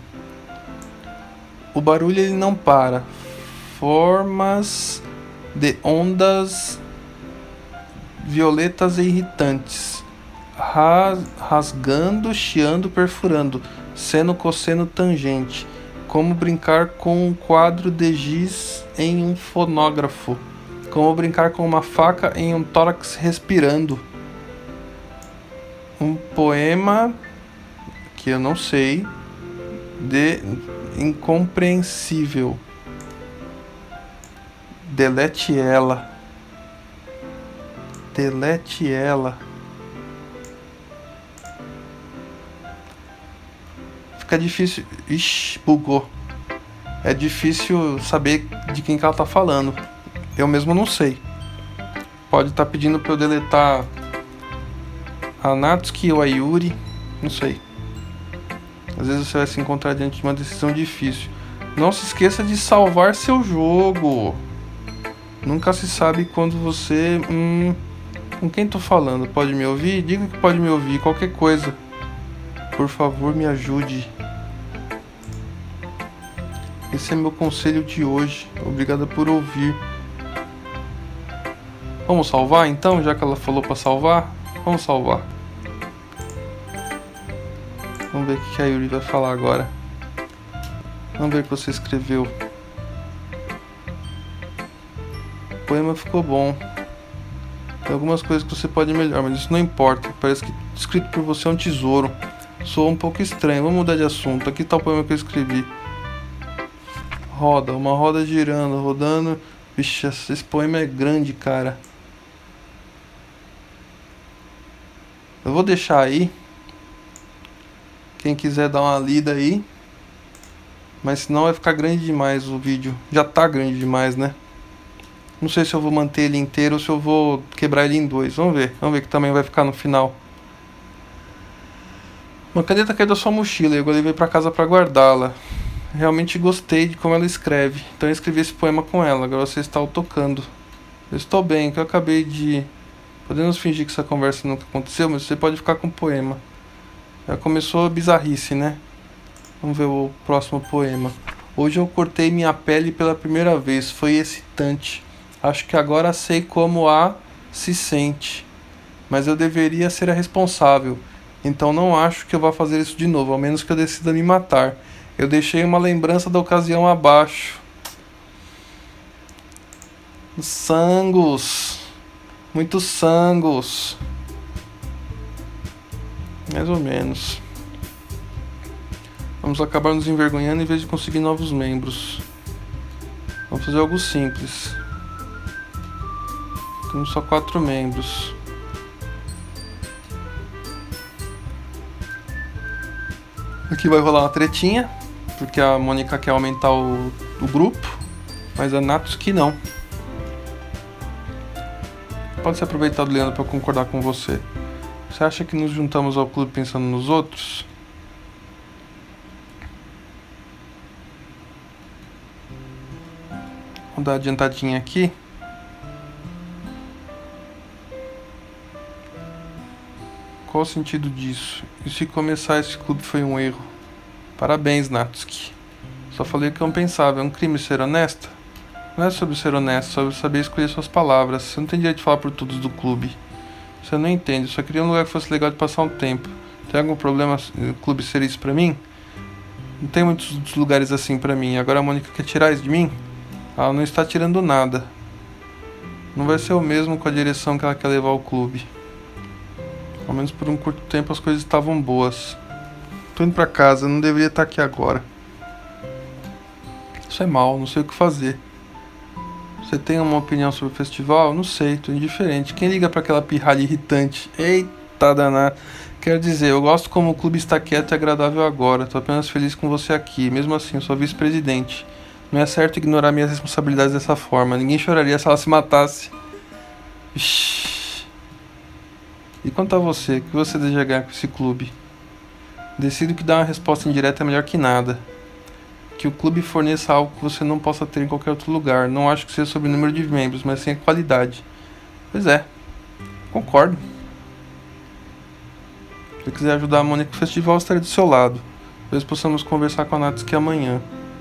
O barulho ele não para. Formas de ondas violetas e irritantes. Rasgando, chiando, perfurando. Seno, cosseno, tangente. Como brincar com um quadro de giz em um fonógrafo. Como brincar com uma faca em um tórax respirando. Um poema que eu não sei. De incompreensível. Delete ela. Delete ela. Fica difícil. Ixi, bugou. É difícil saber de quem que ela tá falando. Eu mesmo não sei. Pode estar pedindo pra eu deletar a Natsuki ou a Yuri. Não sei. Às vezes você vai se encontrar diante de uma decisão difícil. Não se esqueça de salvar seu jogo. Nunca se sabe quando você... Com quem tô falando? Pode me ouvir? Diga que pode me ouvir. Qualquer coisa. Por favor, me ajude. Esse é meu conselho de hoje. Obrigada por ouvir. Vamos salvar então, já que ela falou pra salvar? Vamos salvar. Vamos ver o que a Yuri vai falar agora. Vamos ver o que você escreveu. O poema ficou bom. Tem algumas coisas que você pode melhorar, mas isso não importa. Parece que escrito por você é um tesouro. Soa um pouco estranho. Vamos mudar de assunto. Aqui tá o poema que eu escrevi. Roda, uma roda girando, rodando. Vixe, esse poema é grande, cara. Eu vou deixar aí. Quem quiser dar uma lida aí. Mas senão vai ficar grande demais o vídeo. Já tá grande demais, né? Não sei se eu vou manter ele inteiro ou se eu vou quebrar ele em dois. Vamos ver que tamanho vai ficar no final. Uma caneta caiu da sua mochila e eu levei pra casa pra guardá-la. Realmente gostei de como ela escreve. Então eu escrevi esse poema com ela. Agora você está o tocando. Eu estou bem, que eu acabei de... Podemos fingir que essa conversa nunca aconteceu, mas você pode ficar com o poema. Já começou a bizarrice, né? Vamos ver o próximo poema. Hoje eu cortei minha pele pela primeira vez. Foi excitante. Acho que agora sei como se sente. Mas eu deveria ser a responsável. Então não acho que eu vá fazer isso de novo, ao menos que eu decida me matar. Eu deixei uma lembrança da ocasião abaixo. Sangos. Muitos sangos. Mais ou menos. Vamos acabar nos envergonhando em vez de conseguir novos membros. Vamos fazer algo simples. Temos só 4 membros. Aqui vai rolar uma tretinha, porque a Mônica quer aumentar o grupo, mas a Natsuki não. Pode ser aproveitado, Leandro, para concordar com você. Você acha que nos juntamos ao clube pensando nos outros? Vou dar uma adiantadinha aqui. Qual o sentido disso? E se começar esse clube foi um erro? Parabéns, Natsuki. Só falei o que eu pensava. É um crime ser honesta? Não é sobre ser honesto, é sobre saber escolher suas palavras. Você não tem direito de falar por todos do clube. Você não entende. Eu só queria um lugar que fosse legal de passar um tempo. Tem algum problema o clube ser isso pra mim? Não tem muitos lugares assim pra mim. Agora a Mônica quer tirar isso de mim? Ela não está tirando nada. Não vai ser o mesmo com a direção que ela quer levar o clube. Ao menos por um curto tempo as coisas estavam boas. Tô indo pra casa, não deveria estar aqui agora. Isso é mal, não sei o que fazer. Você tem uma opinião sobre o festival? Não sei, tô indiferente. Quem liga pra aquela pirralha irritante? Eita danada. Quero dizer, eu gosto como o clube está quieto e agradável agora. Tô apenas feliz com você aqui. Mesmo assim, eu sou vice-presidente. Não é certo ignorar minhas responsabilidades dessa forma. Ninguém choraria se ela se matasse. Ixi. E quanto a você, o que você deseja ganhar com esse clube? Decido que dar uma resposta indireta é melhor que nada. Que o clube forneça algo que você não possa ter em qualquer outro lugar. Não acho que seja sobre o número de membros, mas sim a qualidade. Pois é, concordo. Se você quiser ajudar a Mônica no festival, eu estarei do seu lado. Talvez possamos conversar com a Natsuki amanhã.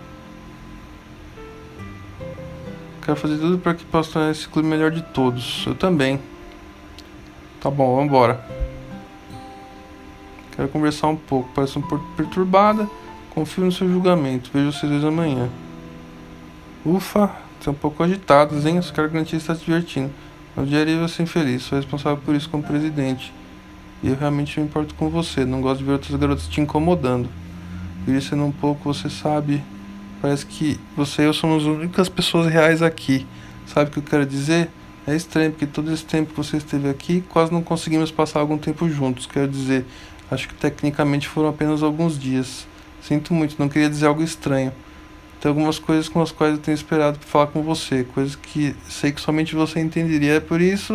Quero fazer tudo para que possa tornar esse clube melhor de todos. Eu também. Tá bom, vamos embora. Quero conversar um pouco. Parece um pouco perturbada. Confio no seu julgamento. Vejo vocês dois amanhã. Ufa, estão um pouco agitados, hein? Eu só quero garantir que está se divertindo. Não odiaria você infeliz. Sou responsável por isso como presidente. E eu realmente me importo com você. Não gosto de ver outras garotas te incomodando. Viria sendo um pouco, você sabe. Parece que você e eu somos as únicas pessoas reais aqui. Sabe o que eu quero dizer? É estranho, porque todo esse tempo que você esteve aqui, quase não conseguimos passar algum tempo juntos. Quero dizer, acho que tecnicamente foram apenas alguns dias. Sinto muito, não queria dizer algo estranho. Tem algumas coisas com as quais eu tenho esperado para falar com você. Coisas que sei que somente você entenderia. É por isso...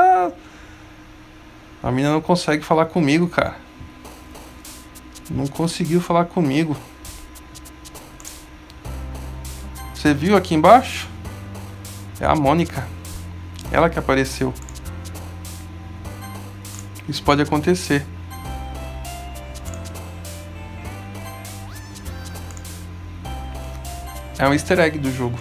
A menina não consegue falar comigo, cara. Não conseguiu falar comigo. Você viu aqui embaixo? É a Mônica. Ela que apareceu. Isso pode acontecer. É um easter egg do jogo.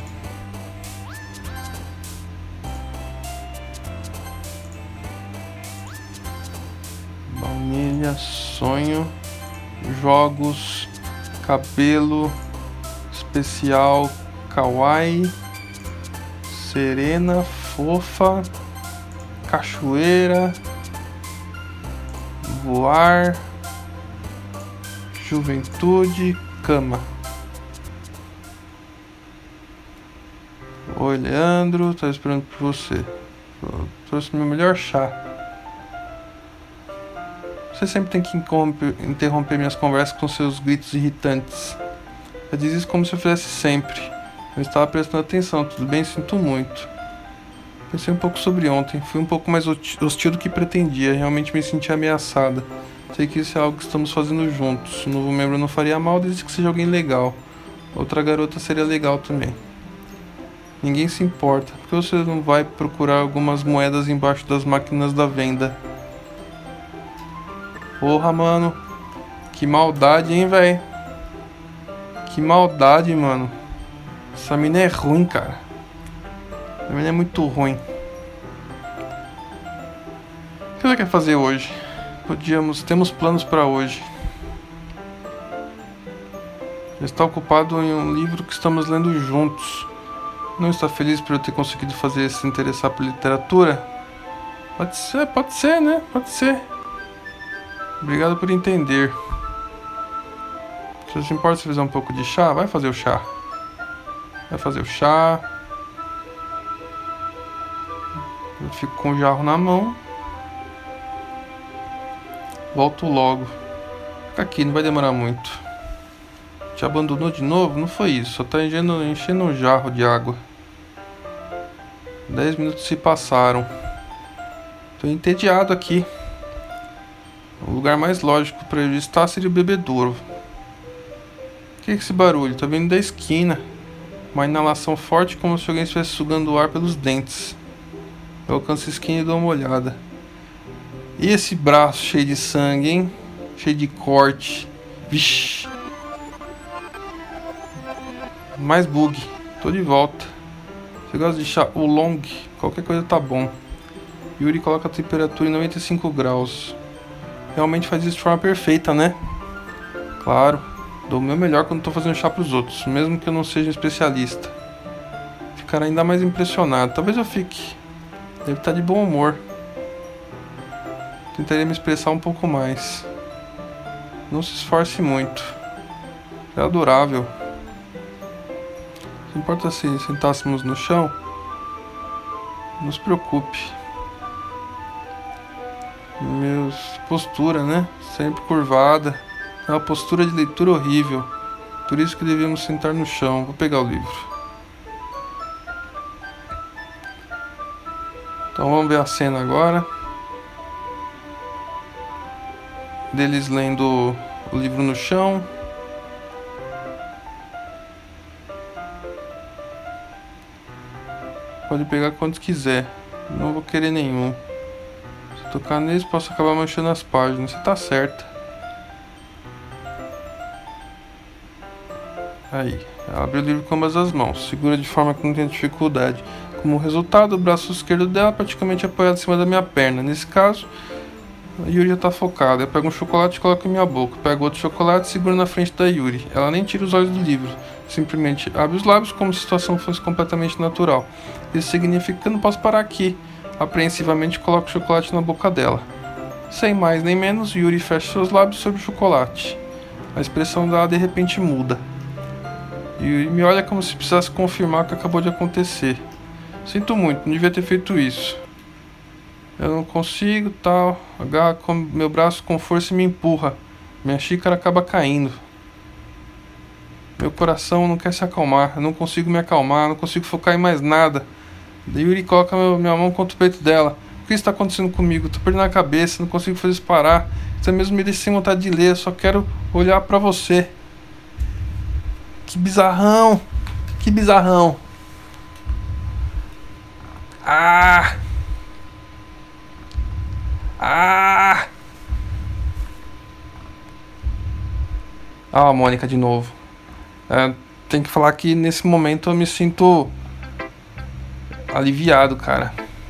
Baunilha, sonho, jogos, cabelo, especial, kawaii, serena, fofa, cachoeira, voar, juventude, cama. Oi, Leandro, tô esperando por você. Eu trouxe meu melhor chá. Você sempre tem que interromper minhas conversas com seus gritos irritantes. Eu diz isso como se eu fizesse sempre. Eu estava prestando atenção, tudo bem? Sinto muito. Pensei um pouco sobre ontem. Fui um pouco mais hostil do que pretendia. Realmente me senti ameaçada. Sei que isso é algo que estamos fazendo juntos. Um novo membro não faria mal desde que seja alguém legal. Outra garota seria legal também. Ninguém se importa. Por que você não vai procurar algumas moedas embaixo das máquinas da venda? Porra, mano. Que maldade, hein, velho? Que maldade, mano. Essa mina é ruim, cara. Essa mina é muito ruim. O que você quer fazer hoje? Temos planos pra hoje. Ele está ocupado em um livro que estamos lendo juntos. Não está feliz por eu ter conseguido fazer ele se interessar por literatura? Pode ser, né? Pode ser. Obrigado por entender. Se você importa se fizer um pouco de chá, vai fazer o chá. Vai fazer o chá. Eu fico com o jarro na mão. Volto logo. Fica aqui, não vai demorar muito. Te abandonou de novo? Não foi isso, só tá enchendo um jarro de água. 10 minutos se passaram. Tô entediado aqui. O lugar mais lógico para eu estar seria o bebedouro. O que é esse barulho? Tá vindo da esquina. Uma inalação forte como se alguém estivesse sugando o ar pelos dentes. Eu alcanço a esquina e dou uma olhada. E esse braço cheio de sangue, hein? Cheio de corte. Vixe. Mais bug. Tô de volta. Você gosta de chá oolong? Qualquer coisa tá bom. Yuri coloca a temperatura em 95 graus. Realmente faz isso de forma perfeita, né? Claro. Dou o meu melhor quando tô fazendo chá pros outros. Mesmo que eu não seja um especialista. Ficará ainda mais impressionado. Talvez eu fique. Deve estar de bom humor. Tentaria me expressar um pouco mais. Não se esforce muito. É adorável. Não importa se sentássemos no chão. Não se preocupe. Postura, né? Sempre curvada. É uma postura de leitura horrível. Por isso que devíamos sentar no chão. Vou pegar o livro. Então vamos ver a cena agora. Deles lendo o livro no chão. Pode pegar quantos quiser. Não vou querer nenhum. Se tocar neles, posso acabar manchando as páginas. Você tá certa. Aí. Ela abre o livro com ambas as mãos. Segura de forma que não tenha dificuldade. Como resultado, o braço esquerdo dela praticamente apoiado em cima da minha perna. Nesse caso, a Yuri já tá focada. Eu pego um chocolate e coloco em minha boca. Pego outro chocolate e seguro na frente da Yuri. Ela nem tira os olhos do livro. Simplesmente abre os lábios como se a situação fosse completamente natural. Isso significa que eu não posso parar aqui. Apreensivamente coloco o chocolate na boca dela. Sem mais nem menos, Yuri fecha seus lábios sobre o chocolate. A expressão dela de repente muda. Yuri me olha como se precisasse confirmar o que acabou de acontecer. Sinto muito, não devia ter feito isso. Eu não consigo, tal. Agarra com meu braço com força e me empurra. Minha xícara acaba caindo. Meu coração não quer se acalmar. Eu não consigo me acalmar, não consigo focar em mais nada. Yuri coloca minha mão contra o peito dela. O que está acontecendo comigo? Tô perdendo a cabeça, não consigo fazer isso parar. Você mesmo me deixa sem vontade de ler. Eu só quero olhar pra você. Que bizarrão. Que bizarrão. Ah! Ah! Ah, a Mônica de novo. Tem que falar que nesse momento eu me sinto aliviado, cara.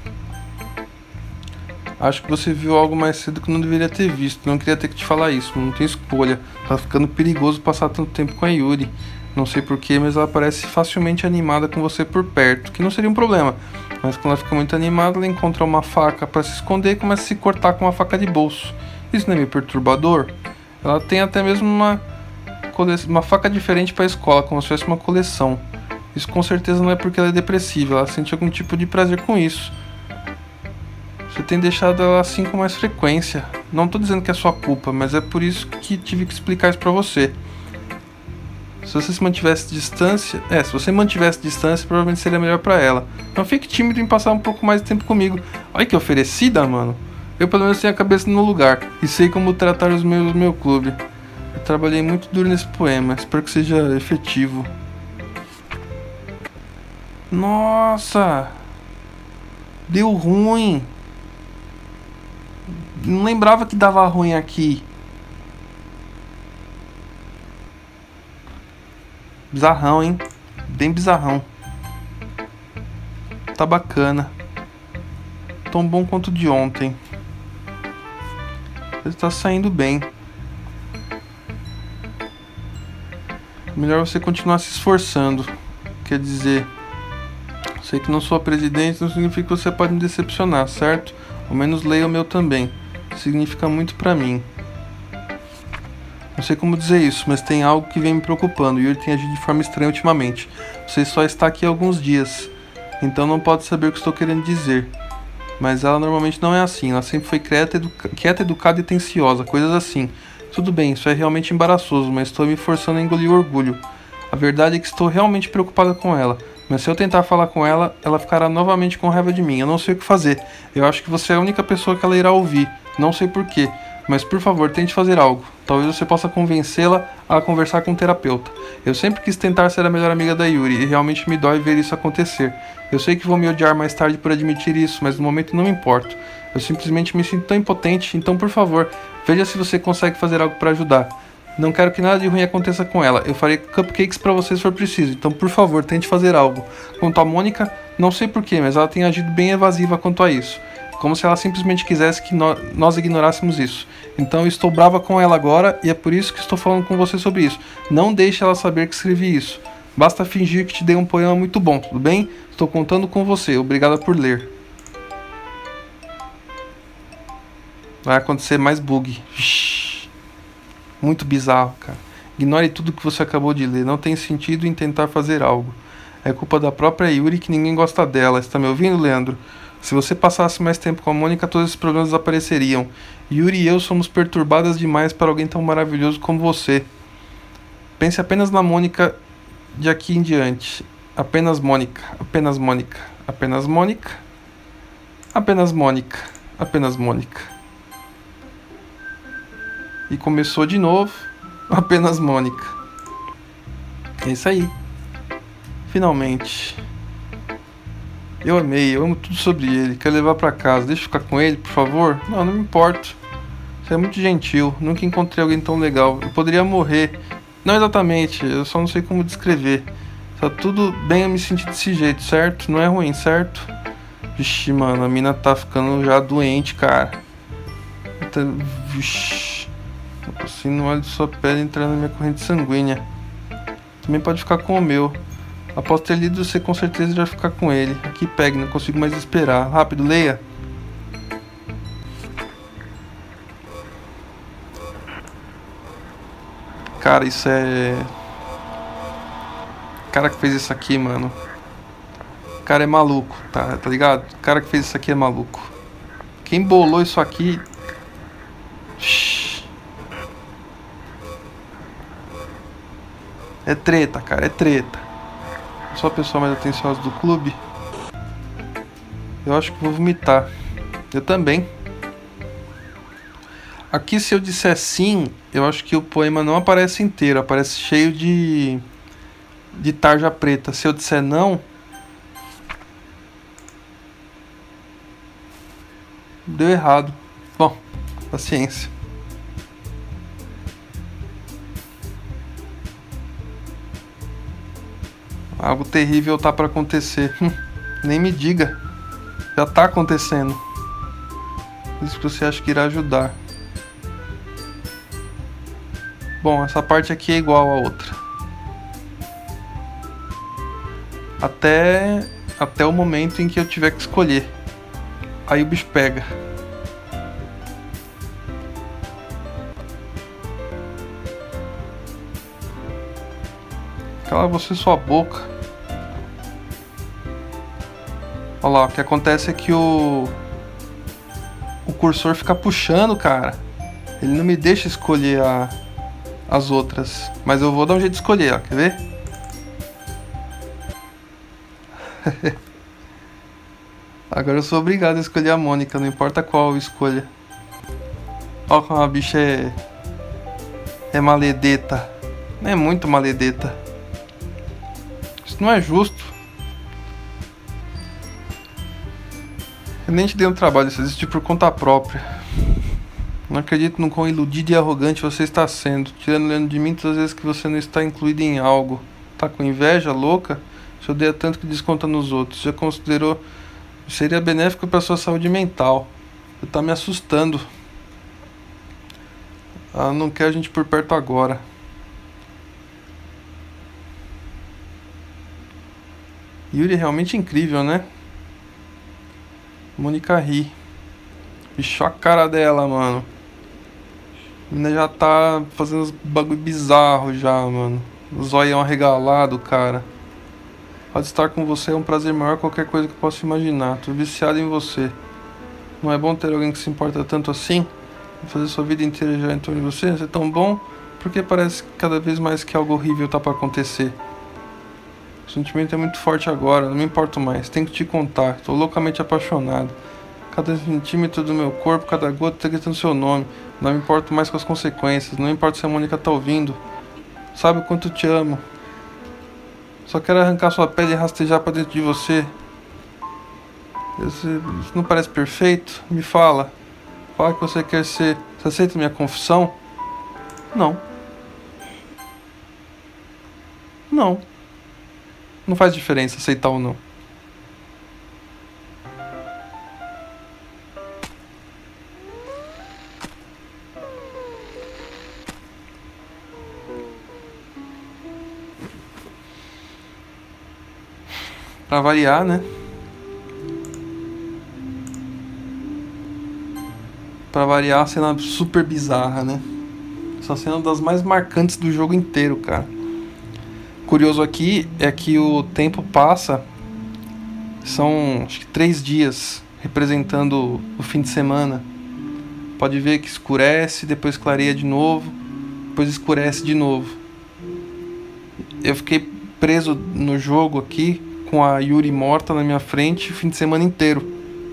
Acho que você viu algo mais cedo que não deveria ter visto. Não queria ter que te falar isso, não tem escolha. Tá ficando perigoso passar tanto tempo com a Yuri. Não sei porquê, mas ela parece facilmente animada com você por perto, que não seria um problema. Mas quando ela fica muito animada, ela encontra uma faca para se esconder e começa a se cortar com uma faca de bolso. Isso não é meio perturbador? Ela tem até mesmo uma faca diferente para a escola, como se fosse uma coleção. Isso com certeza não é porque ela é depressiva, ela sente algum tipo de prazer com isso. Você tem deixado ela assim com mais frequência. Não tô dizendo que é sua culpa, mas é por isso que tive que explicar isso pra você. Se você se mantivesse distância... se você mantivesse distância, provavelmente seria melhor pra ela. Não fique tímido em passar um pouco mais de tempo comigo. Olha que oferecida, mano. Eu pelo menos tenho a cabeça no lugar e sei como tratar os membros do meu clube. Eu trabalhei muito duro nesse poema, espero que seja efetivo. Nossa! Deu ruim! Não lembrava que dava ruim aqui. Bizarrão, hein? Bem bizarrão. Tá bacana. Tão bom quanto de ontem. Ele tá saindo bem. Melhor você continuar se esforçando. Quer dizer, sei que não sou a presidente, não significa que você pode me decepcionar, certo? Ao menos leia o meu também. Significa muito pra mim. Não sei como dizer isso, mas tem algo que vem me preocupando. Yuri tem agido de forma estranha ultimamente. Você só está aqui há alguns dias, então não pode saber o que estou querendo dizer. Mas ela normalmente não é assim. Ela sempre foi quieta, educada e atenciosa, coisas assim. Tudo bem, isso é realmente embaraçoso, mas estou me forçando a engolir o orgulho. A verdade é que estou realmente preocupada com ela. Mas se eu tentar falar com ela, ela ficará novamente com raiva de mim. Eu não sei o que fazer. Eu acho que você é a única pessoa que ela irá ouvir. Não sei porquê, mas por favor, tente fazer algo. Talvez você possa convencê-la a conversar com um terapeuta. Eu sempre quis tentar ser a melhor amiga da Yuri e realmente me dói ver isso acontecer. Eu sei que vou me odiar mais tarde por admitir isso, mas no momento não me importo. Eu simplesmente me sinto tão impotente, então por favor, veja se você consegue fazer algo para ajudar. Não quero que nada de ruim aconteça com ela. Eu farei cupcakes pra você se for preciso. Então, por favor, tente fazer algo. Quanto a Mônica, não sei porquê, mas ela tem agido bem evasiva quanto a isso. Como se ela simplesmente quisesse que nós ignorássemos isso. Então, eu estou brava com ela agora e é por isso que estou falando com você sobre isso. Não deixe ela saber que escrevi isso. Basta fingir que te dei um poema muito bom, tudo bem? Estou contando com você. Obrigada por ler. Vai acontecer mais bug. Muito bizarro, cara. Ignore tudo que você acabou de ler. Não tem sentido em tentar fazer algo. É culpa da própria Yuri que ninguém gosta dela. Está me ouvindo, Leandro? Se você passasse mais tempo com a Mônica, todos esses problemas desapareceriam. Yuri e eu somos perturbadas demais para alguém tão maravilhoso como você. Pense apenas na Mônica de aqui em diante. Apenas Mônica. Apenas Mônica. Apenas Mônica. Apenas Mônica. Apenas Mônica. E começou de novo, apenas Mônica. É isso aí. Finalmente. Eu amei, eu amo tudo sobre ele. Quero levar pra casa. Deixa eu ficar com ele, por favor? Não me importo. Você é muito gentil. Nunca encontrei alguém tão legal. Eu poderia morrer. Não exatamente, eu só não sei como descrever. Tá tudo bem eu me sentir desse jeito, certo? Não é ruim, certo? Vixe, mano, a mina tá ficando já doente, cara. Vixe. Assim no óleo de sua pele entrando na minha corrente sanguínea. Também pode ficar com o meu. Após ter lido, você com certeza vai ficar com ele. Aqui pegue, não consigo mais esperar. Rápido, leia. Cara, isso é... O cara que fez isso aqui, mano. O cara é maluco, tá ligado? O cara que fez isso aqui é maluco. Quem bolou isso aqui... É treta, cara, é treta. Eu sou a pessoa mais atenciosa do clube. Eu acho que vou vomitar. Eu também. Aqui, se eu disser sim, eu acho que o poema não aparece inteiro. Aparece cheio de tarja preta. Se eu disser não... Deu errado. Bom, paciência. Algo terrível tá pra acontecer. Nem me diga. Já tá acontecendo. Isso que você acha que irá ajudar. Bom, essa parte aqui é igual a outra. Até o momento em que eu tiver que escolher. Aí o bicho pega. Cala você sua boca. Olha lá, o que acontece é que o cursor fica puxando, cara. Ele não me deixa escolher as outras. Mas eu vou dar um jeito de escolher, ó. Quer ver? Agora eu sou obrigado a escolher a Mônica, não importa qual eu escolha. Ó como a bicha é maledeta. Não é muito maledeta. Isso não é justo. Eu nem te dei um trabalho, você existe por conta própria. Não acredito no quão iludido e arrogante você está sendo, tirando de mim todas as vezes que você não está incluído em algo. Tá com inveja louca? Se odeia tanto que desconta nos outros. Já considerou... Seria benéfico para sua saúde mental. Você tá me assustando. Não quero a gente por perto agora. Yuri é realmente incrível, né? Mônica ri. Bicho a cara dela, mano. A menina já tá fazendo uns bagulho bizarro já, mano. O zoião arregalado, cara. Pode estar com você é um prazer maior que qualquer coisa que eu possa imaginar. Tô viciado em você. Não é bom ter alguém que se importa tanto assim? Fazer sua vida inteira girar em torno de você? Você é tão bom? Porque parece cada vez mais que algo horrível tá pra acontecer. O sentimento é muito forte agora, não me importo mais. Tenho que te contar. Tô loucamente apaixonado. Cada centímetro do meu corpo, cada gota tá gritando seu nome. Não me importo mais com as consequências. Não importa se a Mônica tá ouvindo. Sabe o quanto te amo. Só quero arrancar sua pele e rastejar pra dentro de você. Isso não parece perfeito? Me fala. Fala que você quer ser... Você aceita minha confissão? Não. Não. Não faz diferença aceitar ou não. Pra variar, né? Pra variar, a cena super bizarra, né? Essa cena é uma das mais marcantes do jogo inteiro, cara. Curioso aqui é que o tempo passa. São, acho que 3 dias, representando o fim de semana. Pode ver que escurece, depois clareia de novo, depois escurece de novo. Eu fiquei preso no jogo aqui, com a Yuri morta na minha frente o fim de semana inteiro.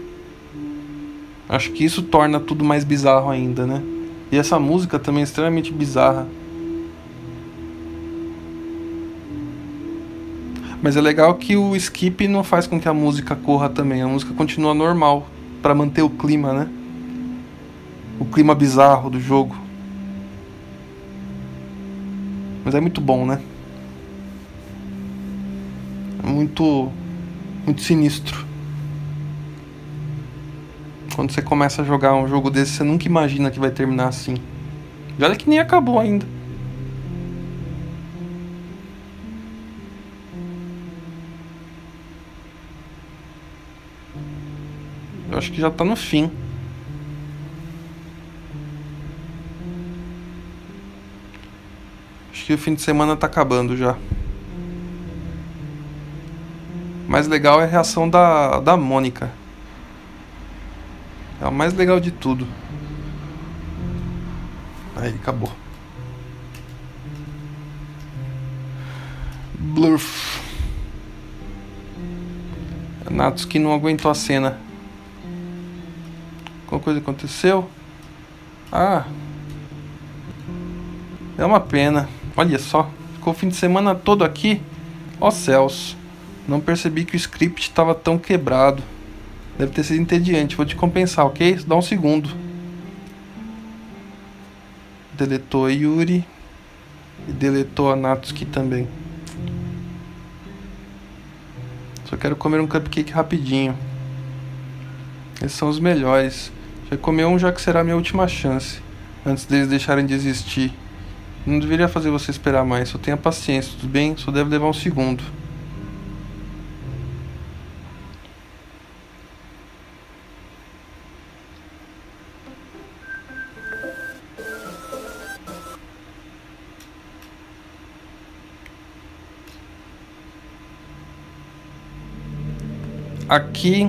Acho que isso torna tudo mais bizarro ainda, né? E essa música também é extremamente bizarra. Mas é legal que o skip não faz com que a música corra também. A música continua normal, pra manter o clima, né? O clima bizarro do jogo. Mas é muito bom, né? Muito sinistro. Quando você começa a jogar um jogo desse, você nunca imagina que vai terminar assim. E olha que nem acabou ainda. Eu acho que já tá no fim. Acho que o fim de semana tá acabando já. O mais legal é a reação da Mônica. É o mais legal de tudo. Aí, acabou. Blurf. Natsuki não aguentou a cena. Alguma coisa aconteceu? Ah. É uma pena. Olha só. Ficou o fim de semana todo aqui. Ó céus. Não percebi que o script estava tão quebrado. Deve ter sido entediante. Vou te compensar, ok? Dá um segundo. Deletou a Yuri. E deletou a Natsuki também. Só quero comer um cupcake rapidinho. Esses são os melhores. Já comer um, já que será a minha última chance, antes deles deixarem de existir. Não deveria fazer você esperar mais. Só tenha paciência, tudo bem? Só deve levar um segundo. Aqui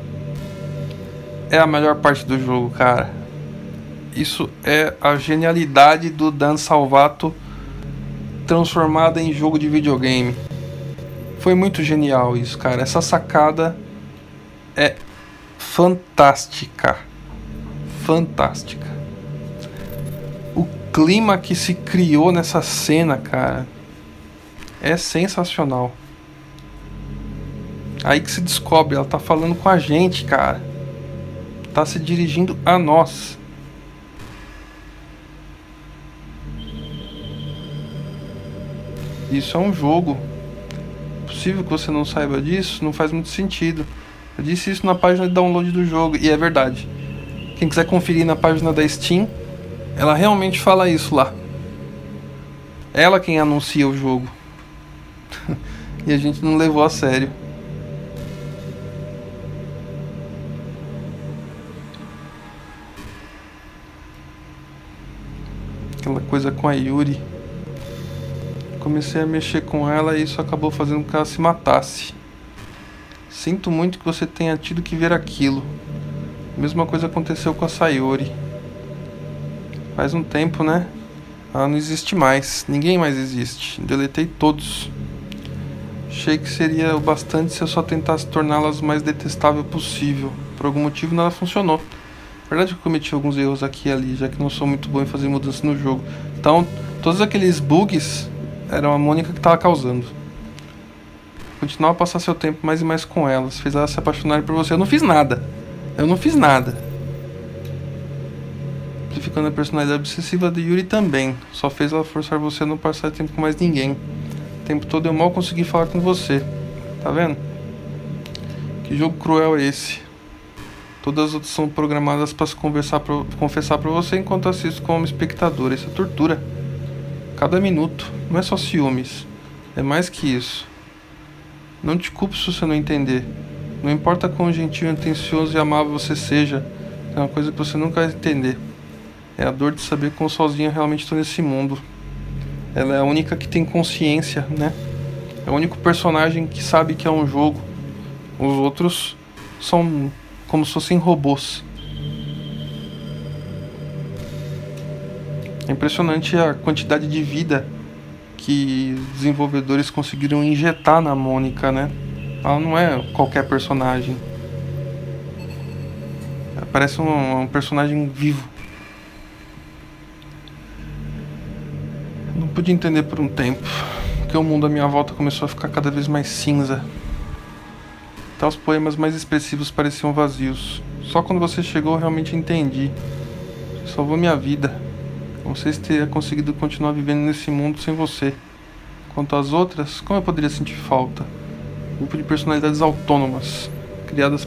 é a melhor parte do jogo, cara. Isso é a genialidade do Dan Salvato transformada em jogo de videogame. Foi muito genial isso, cara. Essa sacada é fantástica. Fantástica. O clima que se criou nessa cena, cara, é sensacional. Aí que se descobre, ela tá falando com a gente, cara. Tá se dirigindo a nós. Isso é um jogo. Possível que você não saiba disso? Não faz muito sentido. Eu disse isso na página de download do jogo, e é verdade. Quem quiser conferir na página da Steam, ela realmente fala isso lá. Ela quem anuncia o jogo. E a gente não levou a sério. Aquela coisa com a Yuri. Comecei a mexer com ela e isso acabou fazendo com que ela se matasse. Sinto muito que você tenha tido que ver aquilo. A mesma coisa aconteceu com a Sayori. Faz um tempo, né? Ela não existe mais. Ninguém mais existe. Deletei todos. Achei que seria o bastante se eu só tentasse torná-las o mais detestável possível. Por algum motivo nada funcionou. Na verdade eu cometi alguns erros aqui e ali, já que não sou muito bom em fazer mudanças no jogo. Então, todos aqueles bugs eram a Mônica que estava causando. Continuava a passar seu tempo mais e mais com elas. Fez elas se apaixonarem por você. Eu não fiz nada. Eu não fiz nada. Amplificando a personalidade obsessiva de Yuri também. Só fez ela forçar você a não passar tempo com mais ninguém. O tempo todo eu mal consegui falar com você. Tá vendo? Que jogo cruel é esse? Todas as outras são programadas para se confessar pra você enquanto assisto como espectador. Isso é tortura. Cada minuto. Não é só ciúmes. É mais que isso. Não te culpo se você não entender. Não importa quão gentil, atencioso e amável você seja, é uma coisa que você nunca vai entender. É a dor de saber quão sozinha eu realmente estou nesse mundo. Ela é a única que tem consciência, né? É o único personagem que sabe que é um jogo. Os outros são como se fossem robôs. É impressionante a quantidade de vida que os desenvolvedores conseguiram injetar na Mônica, né? Ela não é qualquer personagem. Ela parece um personagem vivo. Não pude entender por um tempo, porque o mundo à minha volta começou a ficar cada vez mais cinza. Até os poemas mais expressivos pareciam vazios. Só quando você chegou eu realmente entendi. Você salvou minha vida. Não sei se teria conseguido continuar vivendo nesse mundo sem você. Quanto às outras, como eu poderia sentir falta? Grupo de personalidades autônomas, criadas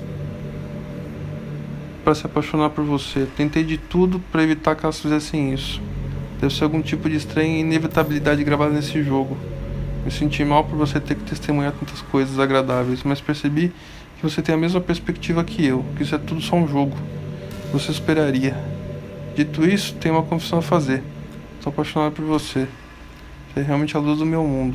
para se apaixonar por você. Tentei de tudo para evitar que elas fizessem isso. Deve ser algum tipo de estranha inevitabilidade gravada nesse jogo. Me senti mal por você ter que testemunhar tantas coisas agradáveis, mas percebi que você tem a mesma perspectiva que eu, que isso é tudo só um jogo. Você esperaria. Dito isso, tenho uma confissão a fazer. Estou apaixonado por você. Você é realmente a luz do meu mundo.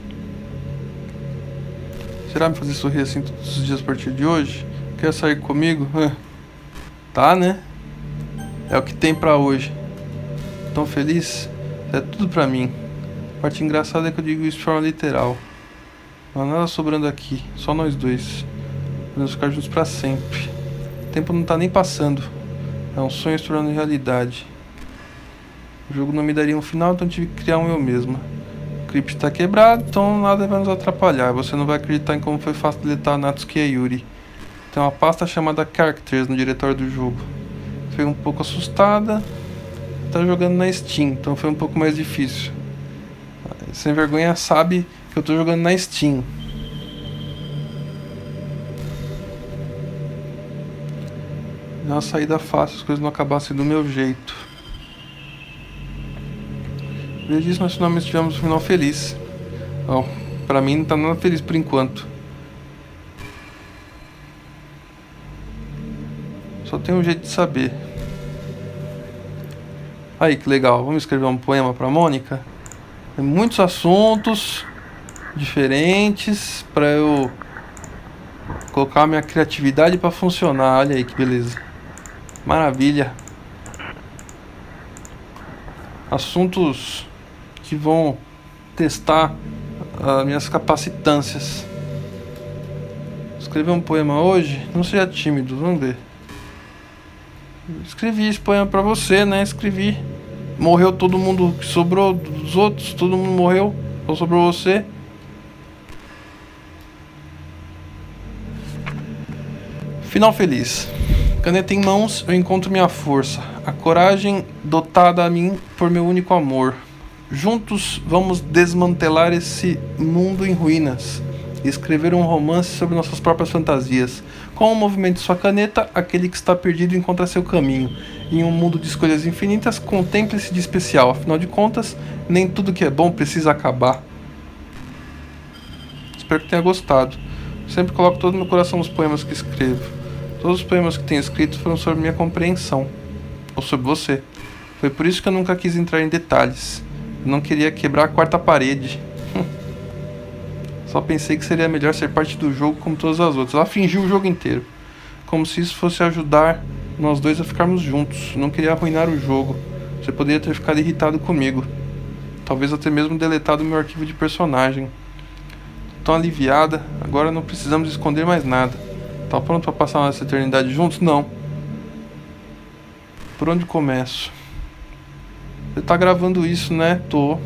Será me fazer sorrir assim todos os dias a partir de hoje? Quer sair comigo? Tá, né? É o que tem pra hoje. Tão feliz? É tudo pra mim. A parte engraçada é que eu digo isso de forma literal. Não há nada sobrando aqui, só nós dois. Podemos ficar juntos pra sempre. O tempo não tá nem passando. É um sonho se tornando realidade. O jogo não me daria um final, então tive que criar um eu mesma. O script tá quebrado, então nada vai nos atrapalhar. Você não vai acreditar em como foi fácil deletar a Natsuki e a Yuri. Tem uma pasta chamada Characters no diretório do jogo. Fiquei um pouco assustada. Tá jogando na Steam, então foi um pouco mais difícil. Sem vergonha sabe que eu tô jogando na Steam. É uma saída fácil, as coisas não acabassem do meu jeito. Em vez disso, nós finalmente tivemos um final feliz. Bom, pra mim não tá nada feliz por enquanto. Só tem um jeito de saber. Aí, que legal. Vamos escrever um poema pra Mônica? Tem muitos assuntos diferentes pra eu colocar minha criatividade pra funcionar. Olha aí que beleza. Maravilha. Assuntos que vão testar as minhas capacitâncias. Escrever um poema hoje? Não seja tímido, vamos ver. Escrevi esse poema pra você, né? Escrevi. Morreu todo mundo que sobrou dos outros, todo mundo morreu, só sobrou você. Final feliz. Caneta em mãos, eu encontro minha força, a coragem dotada a mim por meu único amor. Juntos vamos desmantelar esse mundo em ruínas e escrever um romance sobre nossas próprias fantasias. Com o movimento de sua caneta, aquele que está perdido encontra seu caminho. Em um mundo de escolhas infinitas, contemple-se de especial. Afinal de contas, nem tudo que é bom precisa acabar. Espero que tenha gostado. Sempre coloco todo o meu coração nos poemas que escrevo. Todos os poemas que tenho escrito foram sobre minha compreensão, ou sobre você. Foi por isso que eu nunca quis entrar em detalhes. Eu não queria quebrar a quarta parede. Só pensei que seria melhor ser parte do jogo como todas as outras. Ela fingiu o jogo inteiro, como se isso fosse ajudar nós dois a ficarmos juntos. Eu não queria arruinar o jogo. Você poderia ter ficado irritado comigo. Talvez até mesmo deletado meu arquivo de personagem. Tão aliviada, agora não precisamos esconder mais nada. Tá pronto para passar nossa eternidade juntos? Não. Por onde começo? Você tá gravando isso, né? Tô.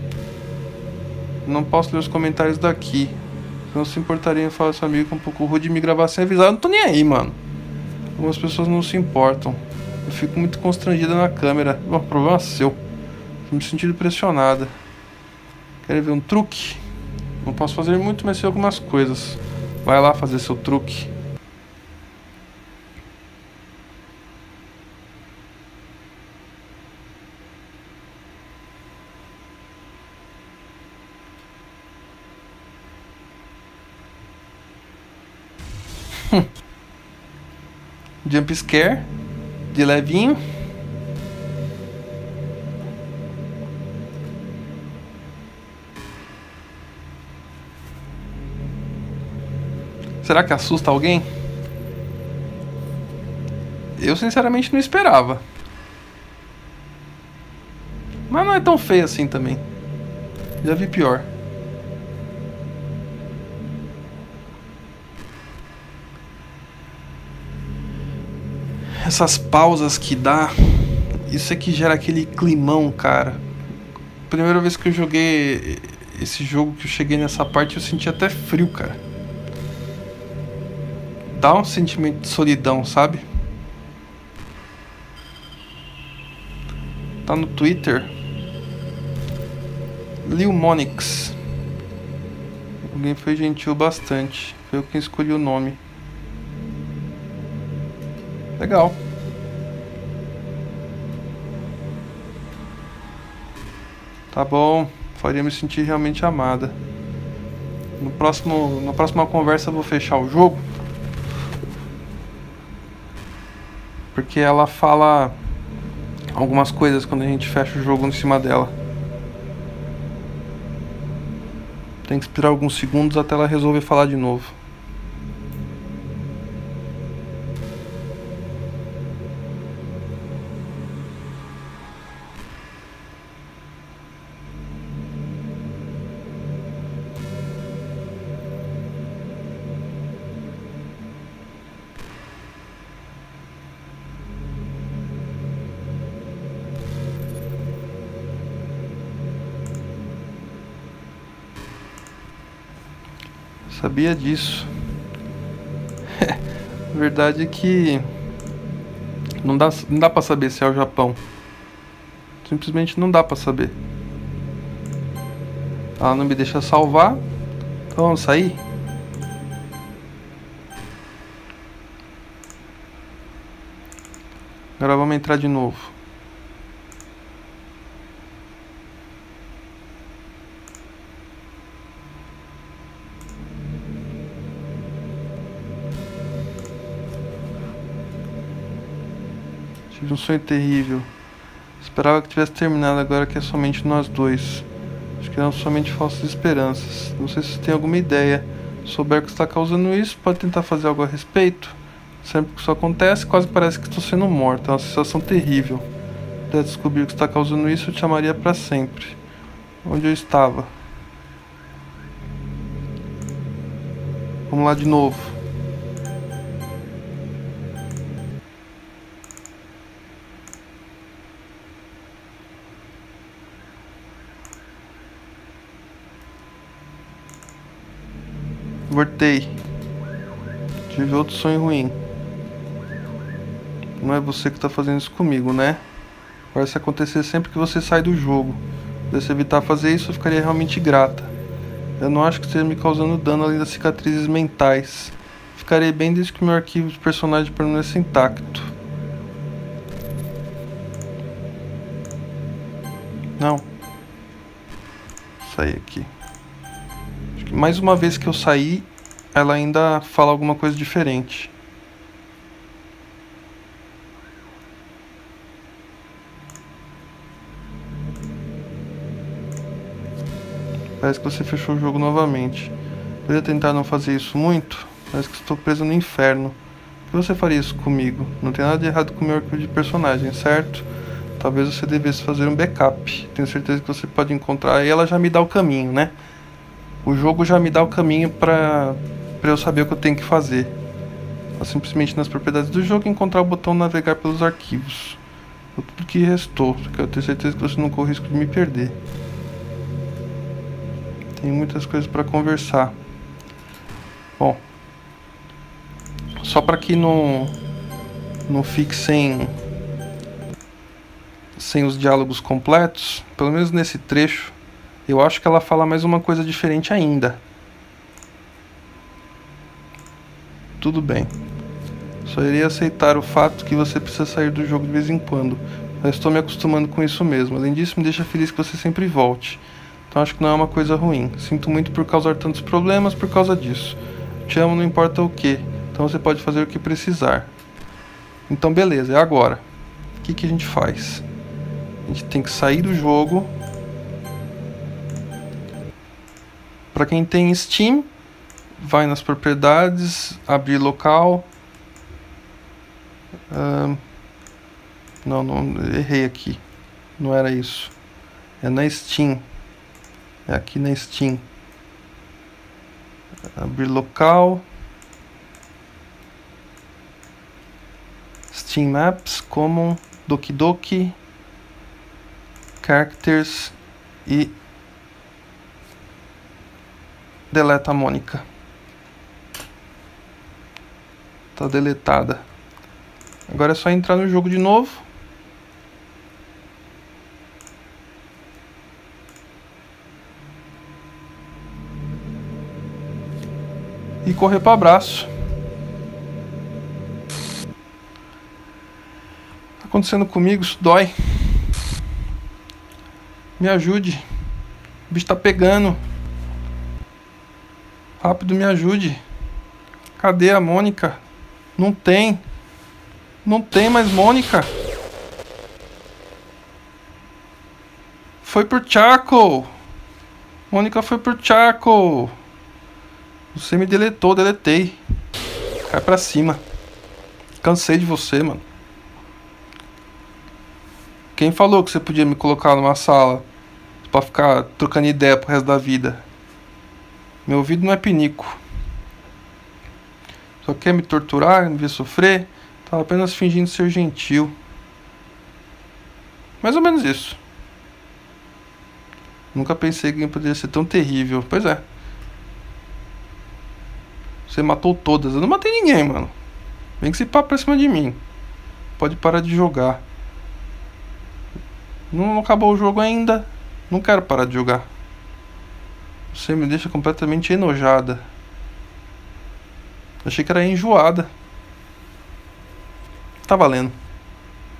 Não posso ler os comentários daqui. Não se importaria em falar com seu amigo que é um pouco rude de me gravar sem avisar. Eu não tô nem aí, mano. Algumas pessoas não se importam. Eu fico muito constrangida na câmera. Bom, problema seu. Tô me sentindo pressionada. Quer ver um truque? Não posso fazer muito, mas sei algumas coisas. Vai lá fazer seu truque. Jump scare de levinho. Será que assusta alguém? Eu sinceramente não esperava. Mas não é tão feio assim também. Já vi pior. Essas pausas que dá, isso é que gera aquele climão, cara. Primeira vez que eu joguei esse jogo, que eu cheguei nessa parte, eu senti até frio, cara. Dá um sentimento de solidão, sabe? Tá no Twitter. Lil Monix. Alguém foi gentil bastante. Foi eu quem escolhi o nome. Legal. Tá bom. Faria me sentir realmente amada. Na próxima conversa eu vou fechar o jogo. Porque ela fala algumas coisas quando a gente fecha o jogo em cima dela. Tem que esperar alguns segundos até ela resolver falar de novo. Sabia disso. A verdade é que não dá pra saber se é o Japão. Simplesmente não dá pra saber. Ela não me deixa salvar. Então vamos sair? Agora vamos entrar de novo. Tive um sonho terrível. Esperava que tivesse terminado, agora que é somente nós dois. Acho que eram somente falsas esperanças. Não sei se você tem alguma ideia. Se souber o que está causando isso, pode tentar fazer algo a respeito. Sempre que isso acontece, quase parece que estou sendo morto. É uma sensação terrível. Se pudesse descobrir o que está causando isso, eu te amaria para sempre. Onde eu estava? Vamos lá de novo. Voltei. Tive outro sonho ruim. Não é você que tá fazendo isso comigo, né? Parece acontecer sempre que você sai do jogo. Se você evitar fazer isso, eu ficaria realmente grata. Eu não acho que esteja me causando dano além das cicatrizes mentais. Ficarei bem desde que meu arquivo de personagem permaneça intacto. Não. Saí aqui. Acho que mais uma vez que eu saí, ela ainda fala alguma coisa diferente. Parece que você fechou o jogo novamente. Poderia tentar não fazer isso muito? Parece que estou preso no inferno. Por que você faria isso comigo? Não tem nada de errado com o meu arquivo de personagem, certo? Talvez você devesse fazer um backup. Tenho certeza que você pode encontrar. E ela já me dá o caminho, né? O jogo já me dá o caminho pra eu saber o que eu tenho que fazer. É simplesmente nas propriedades do jogo encontrar o botão navegar pelos arquivos. Tudo que restou. Porque eu tenho certeza que você não corre o risco de me perder. Tem muitas coisas para conversar. Bom, só para que não fique sem os diálogos completos, pelo menos nesse trecho, eu acho que ela fala mais uma coisa diferente ainda. Tudo bem. Só irei aceitar o fato que você precisa sair do jogo de vez em quando. Eu estou me acostumando com isso mesmo. Além disso, me deixa feliz que você sempre volte. Então acho que não é uma coisa ruim. Sinto muito por causar tantos problemas por causa disso. Te amo não importa o que. Então você pode fazer o que precisar. Então beleza, é agora. O que a gente faz? A gente tem que sair do jogo. Para quem tem Steam, vai nas propriedades, abrir local. Não, errei aqui. Não era isso. É na Steam. É aqui na Steam. Abrir local. Steam Apps, Common, Doki Doki, Characters e deleta a Mônica. Tá deletada. Agora é só entrar no jogo de novo. E correr para abraço. Tá acontecendo comigo, isso dói. Me ajude. O bicho tá pegando. Rápido, me ajude. Cadê a Mônica? Não tem. Não tem mais Mônica. Foi pro Chaco. Mônica foi pro Chaco. Você me deletou, deletei. Cai pra cima. Cansei de você, mano. Quem falou que você podia me colocar numa sala pra ficar trocando ideia pro resto da vida? Meu ouvido não é pinico. Só quer me torturar, me ver sofrer? Tava apenas fingindo ser gentil. Mais ou menos isso. Nunca pensei que alguém poderia ser tão terrível. Pois é. Você matou todas. Eu não matei ninguém, mano. Vem com esse papo pra cima de mim. Pode parar de jogar. Não acabou o jogo ainda. Não quero parar de jogar. Você me deixa completamente enojada. Achei que era enjoada. Tá valendo.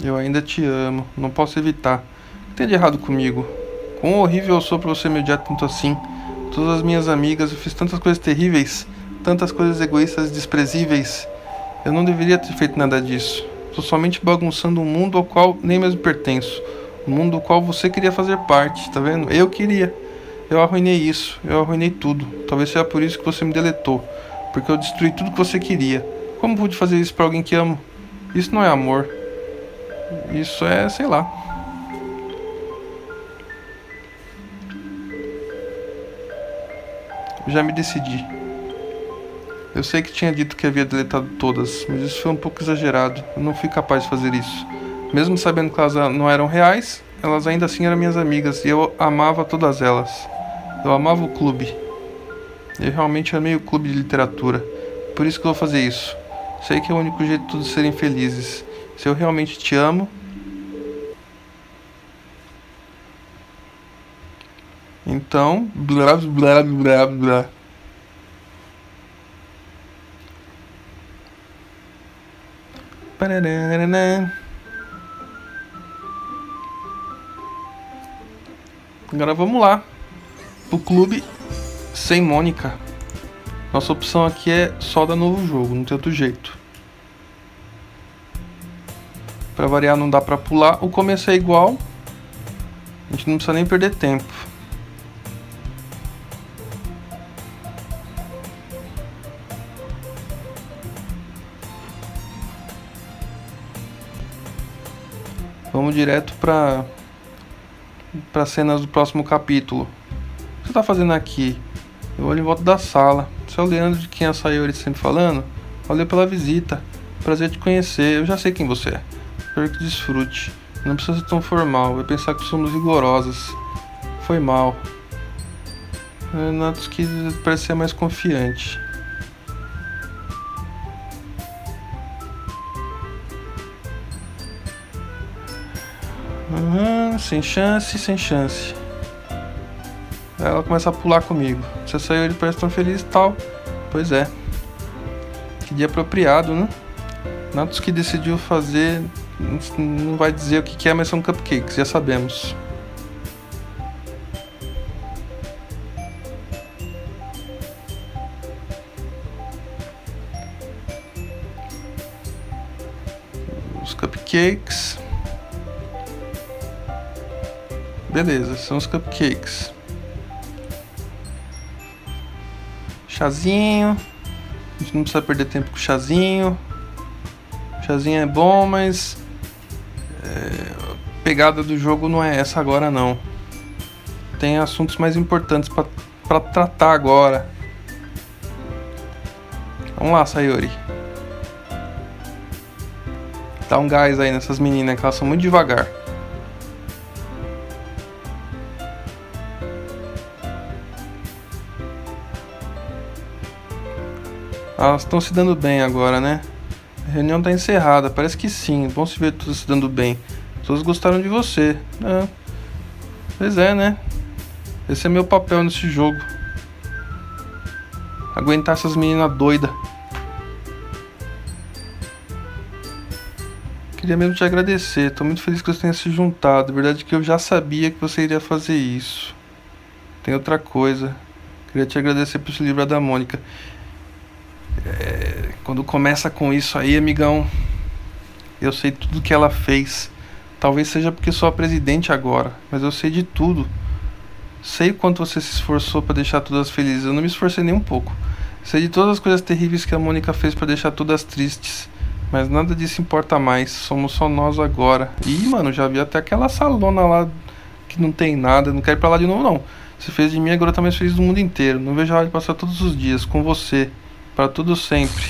Eu ainda te amo, não posso evitar. O que tem de errado comigo? Quão horrível eu sou pra você me odiar tanto assim. Todas as minhas amigas, eu fiz tantas coisas terríveis, tantas coisas egoístas e desprezíveis. Eu não deveria ter feito nada disso. Tô somente bagunçando um mundo ao qual nem mesmo pertenço. Um mundo do qual você queria fazer parte, tá vendo? Eu queria. Eu arruinei isso, eu arruinei tudo. Talvez seja por isso que você me deletou. Porque eu destruí tudo que você queria. Como pude fazer isso pra alguém que amo? Isso não é amor. Isso é, sei lá. Já me decidi. Eu sei que tinha dito que havia deletado todas, mas isso foi um pouco exagerado. Eu não fui capaz de fazer isso. Mesmo sabendo que elas não eram reais, elas ainda assim eram minhas amigas e eu amava todas elas. Eu amava o clube. Eu realmente amei o clube de literatura. Por isso que eu vou fazer isso. Sei que é o único jeito de todos serem felizes. Se eu realmente te amo... Então... Blá, blá, blá, blá. Agora vamos lá. Pro clube sem Mônica. Nossa opção aqui é só dar novo jogo, não tem outro jeito. Pra variar não dá pra pular. O começo é igual. A gente não precisa nem perder tempo. Vamos direto para cenas do próximo capítulo. O que você tá fazendo aqui? Eu olho em volta da sala. Você é o Leandro de quem a Sayori sempre falando? Valeu pela visita. Prazer te conhecer. Eu já sei quem você é. Espero que desfrute. Não precisa ser tão formal. Vai pensar que somos rigorosas. Foi mal. Noto que parece ser mais confiante. Sem chance, sem chance. Aí ela começa a pular comigo. Você saiu, ele parece tão feliz e tal. Pois é. Que dia apropriado, né? Natos que decidiu fazer. Não vai dizer o que é, mas são cupcakes, já sabemos. Os cupcakes. Beleza, são os cupcakes. Chazinho. A gente não precisa perder tempo com chazinho. Chazinho é bom, mas a pegada do jogo não é essa agora não. Tem assuntos mais importantes pra tratar agora. Vamos lá, Sayori. Dá um gás aí nessas meninas, que elas são muito devagar. Elas estão se dando bem agora, né? A reunião está encerrada, parece que sim. Bom se ver todos se dando bem. Todos gostaram de você. Pois é, né? Esse é meu papel nesse jogo. Aguentar essas meninas doidas. Queria mesmo te agradecer. Tô muito feliz que você tenha se juntado. A verdade é que eu já sabia que você iria fazer isso. Tem outra coisa. Queria te agradecer por se livrar da Mônica. Quando começa com isso aí, amigão, eu sei tudo que ela fez. Talvez seja porque sou a presidente agora, mas eu sei de tudo. Sei o quanto você se esforçou pra deixar todas felizes. Eu não me esforcei nem um pouco. Sei de todas as coisas terríveis que a Mônica fez pra deixar todas tristes. Mas nada disso importa mais. Somos só nós agora. Ih, mano, já vi até aquela salona lá que não tem nada. Não quero ir pra lá de novo, não. Você fez de mim, agora tá mais feliz do mundo inteiro. Não vejo a hora de passar todos os dias com você. Para tudo sempre.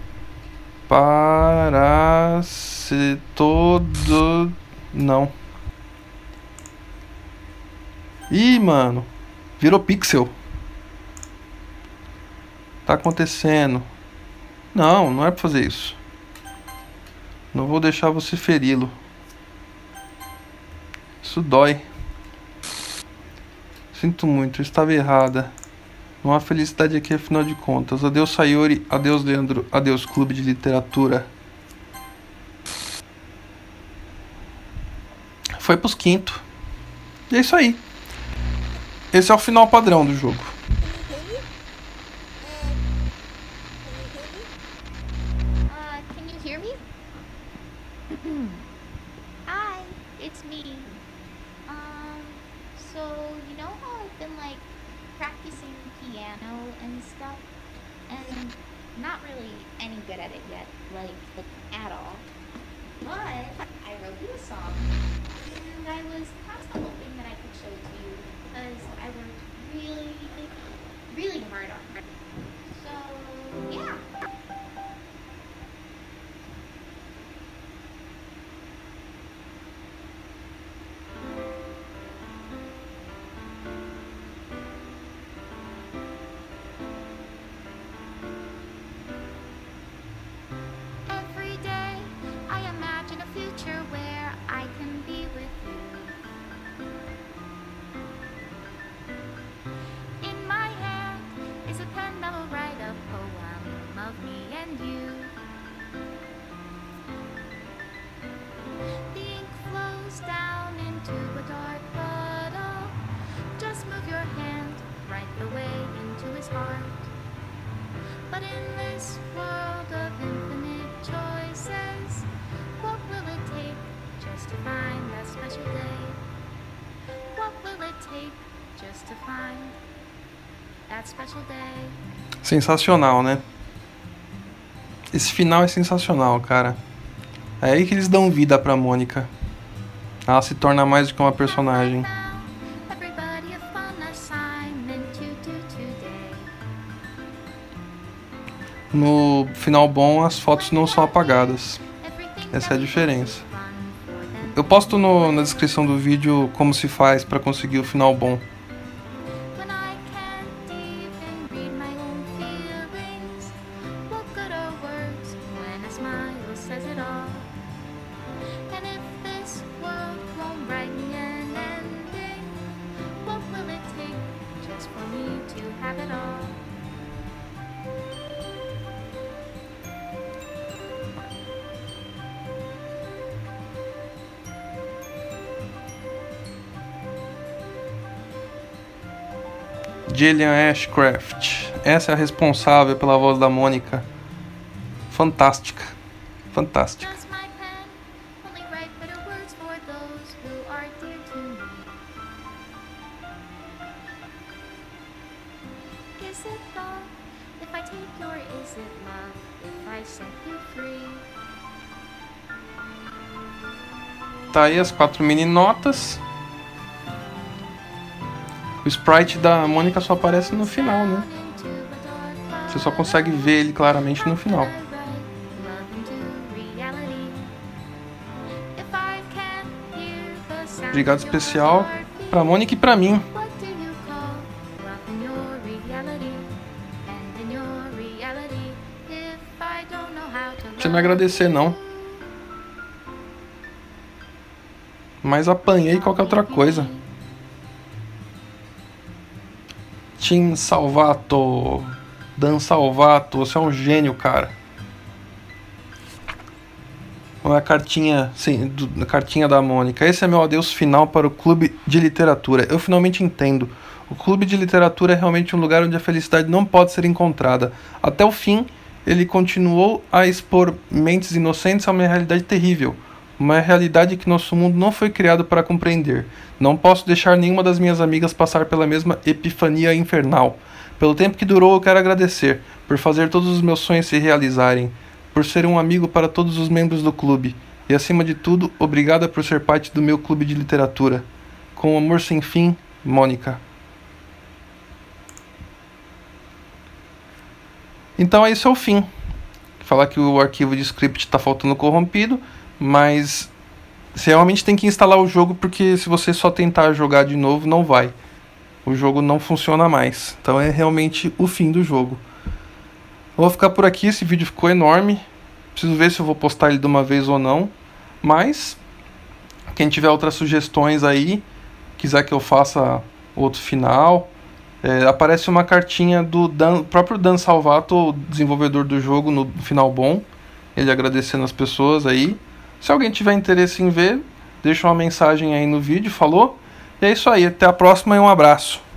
Para se todo... Não. Ih, mano. Virou pixel. Tá acontecendo. Não, não é pra fazer isso. Não vou deixar você feri-lo. Isso dói. Sinto muito, eu estava errada. Não há felicidade aqui, afinal de contas. Adeus, Sayori. Adeus, Leandro. Adeus, Clube de Literatura. foi pros quintos. E é isso aí. Esse é o final padrão do jogo. Can you hear me? Hi, it's me. So you know how I've been like practicing piano and stuff, and not really any good at it yet, like at all. But I wrote you a song, and I was kind of hoping that I could show it to you because I worked really, really hard on it. So yeah. Every day I imagine a future where I can be with you. In my hand is a pen that will write a poem of me and you. The ink flows down into a dark puddle. Just move your hand right the way into his heart. But in this world of infinite choices, what will it take just to find that special day? What will it take just to find that special day? Sensacional, né? Esse final é sensacional, cara. É aí que eles dão vida pra Mônica. Ela se torna mais do que uma personagem. Everybody a fun assignment to do today. No final bom, as fotos não são apagadas. Everything Essa é a that diferença. fun for them. Eu posto na descrição do vídeo como se faz pra conseguir o final bom. When I can't even read my own feelings, what good are words when a smile says it all? And if this world won't write me an ending, what will it take just for me to have it all? Gillian Ashcraft. Essa é a responsável pela voz da Mônica. Fantástica. Fantástica. Does my pen only write better words for those who are dear to me? Is it love if I take your is it love if I set you free? Tá aí as 4 mini notas. O sprite da Mônica só aparece no final, né? Você só consegue ver ele claramente no final. Obrigado especial pra Mônica e pra mim. Não precisa me agradecer, não. Mas apanhei qualquer outra coisa. Tim Salvato. Dan Salvato, você é um gênio, cara. Olha a cartinha, sim, a cartinha da Mônica. Esse é meu adeus final para o clube de literatura. Eu finalmente entendo. O clube de literatura é realmente um lugar onde a felicidade não pode ser encontrada. Até o fim, ele continuou a expor mentes inocentes a uma realidade terrível. Uma realidade que nosso mundo não foi criado para compreender. Não posso deixar nenhuma das minhas amigas passar pela mesma epifania infernal. Pelo tempo que durou, eu quero agradecer, por fazer todos os meus sonhos se realizarem, por ser um amigo para todos os membros do clube, e acima de tudo, obrigada por ser parte do meu clube de literatura. Com amor sem fim, Mônica. Então esse é o fim. Falar que o arquivo de script está faltando corrompido, mas você realmente tem que instalar o jogo, porque se você só tentar jogar de novo, não vai. O jogo não funciona mais. Então é realmente o fim do jogo. Eu vou ficar por aqui, esse vídeo ficou enorme. Preciso ver se eu vou postar ele de uma vez ou não. Mas, quem tiver outras sugestões aí, quiser que eu faça outro final, aparece uma cartinha do próprio Dan Salvato, o desenvolvedor do jogo, no final bom. Ele agradecendo as pessoas aí. Se alguém tiver interesse em ver, deixa uma mensagem aí no vídeo, falou? E é isso aí, até a próxima e um abraço.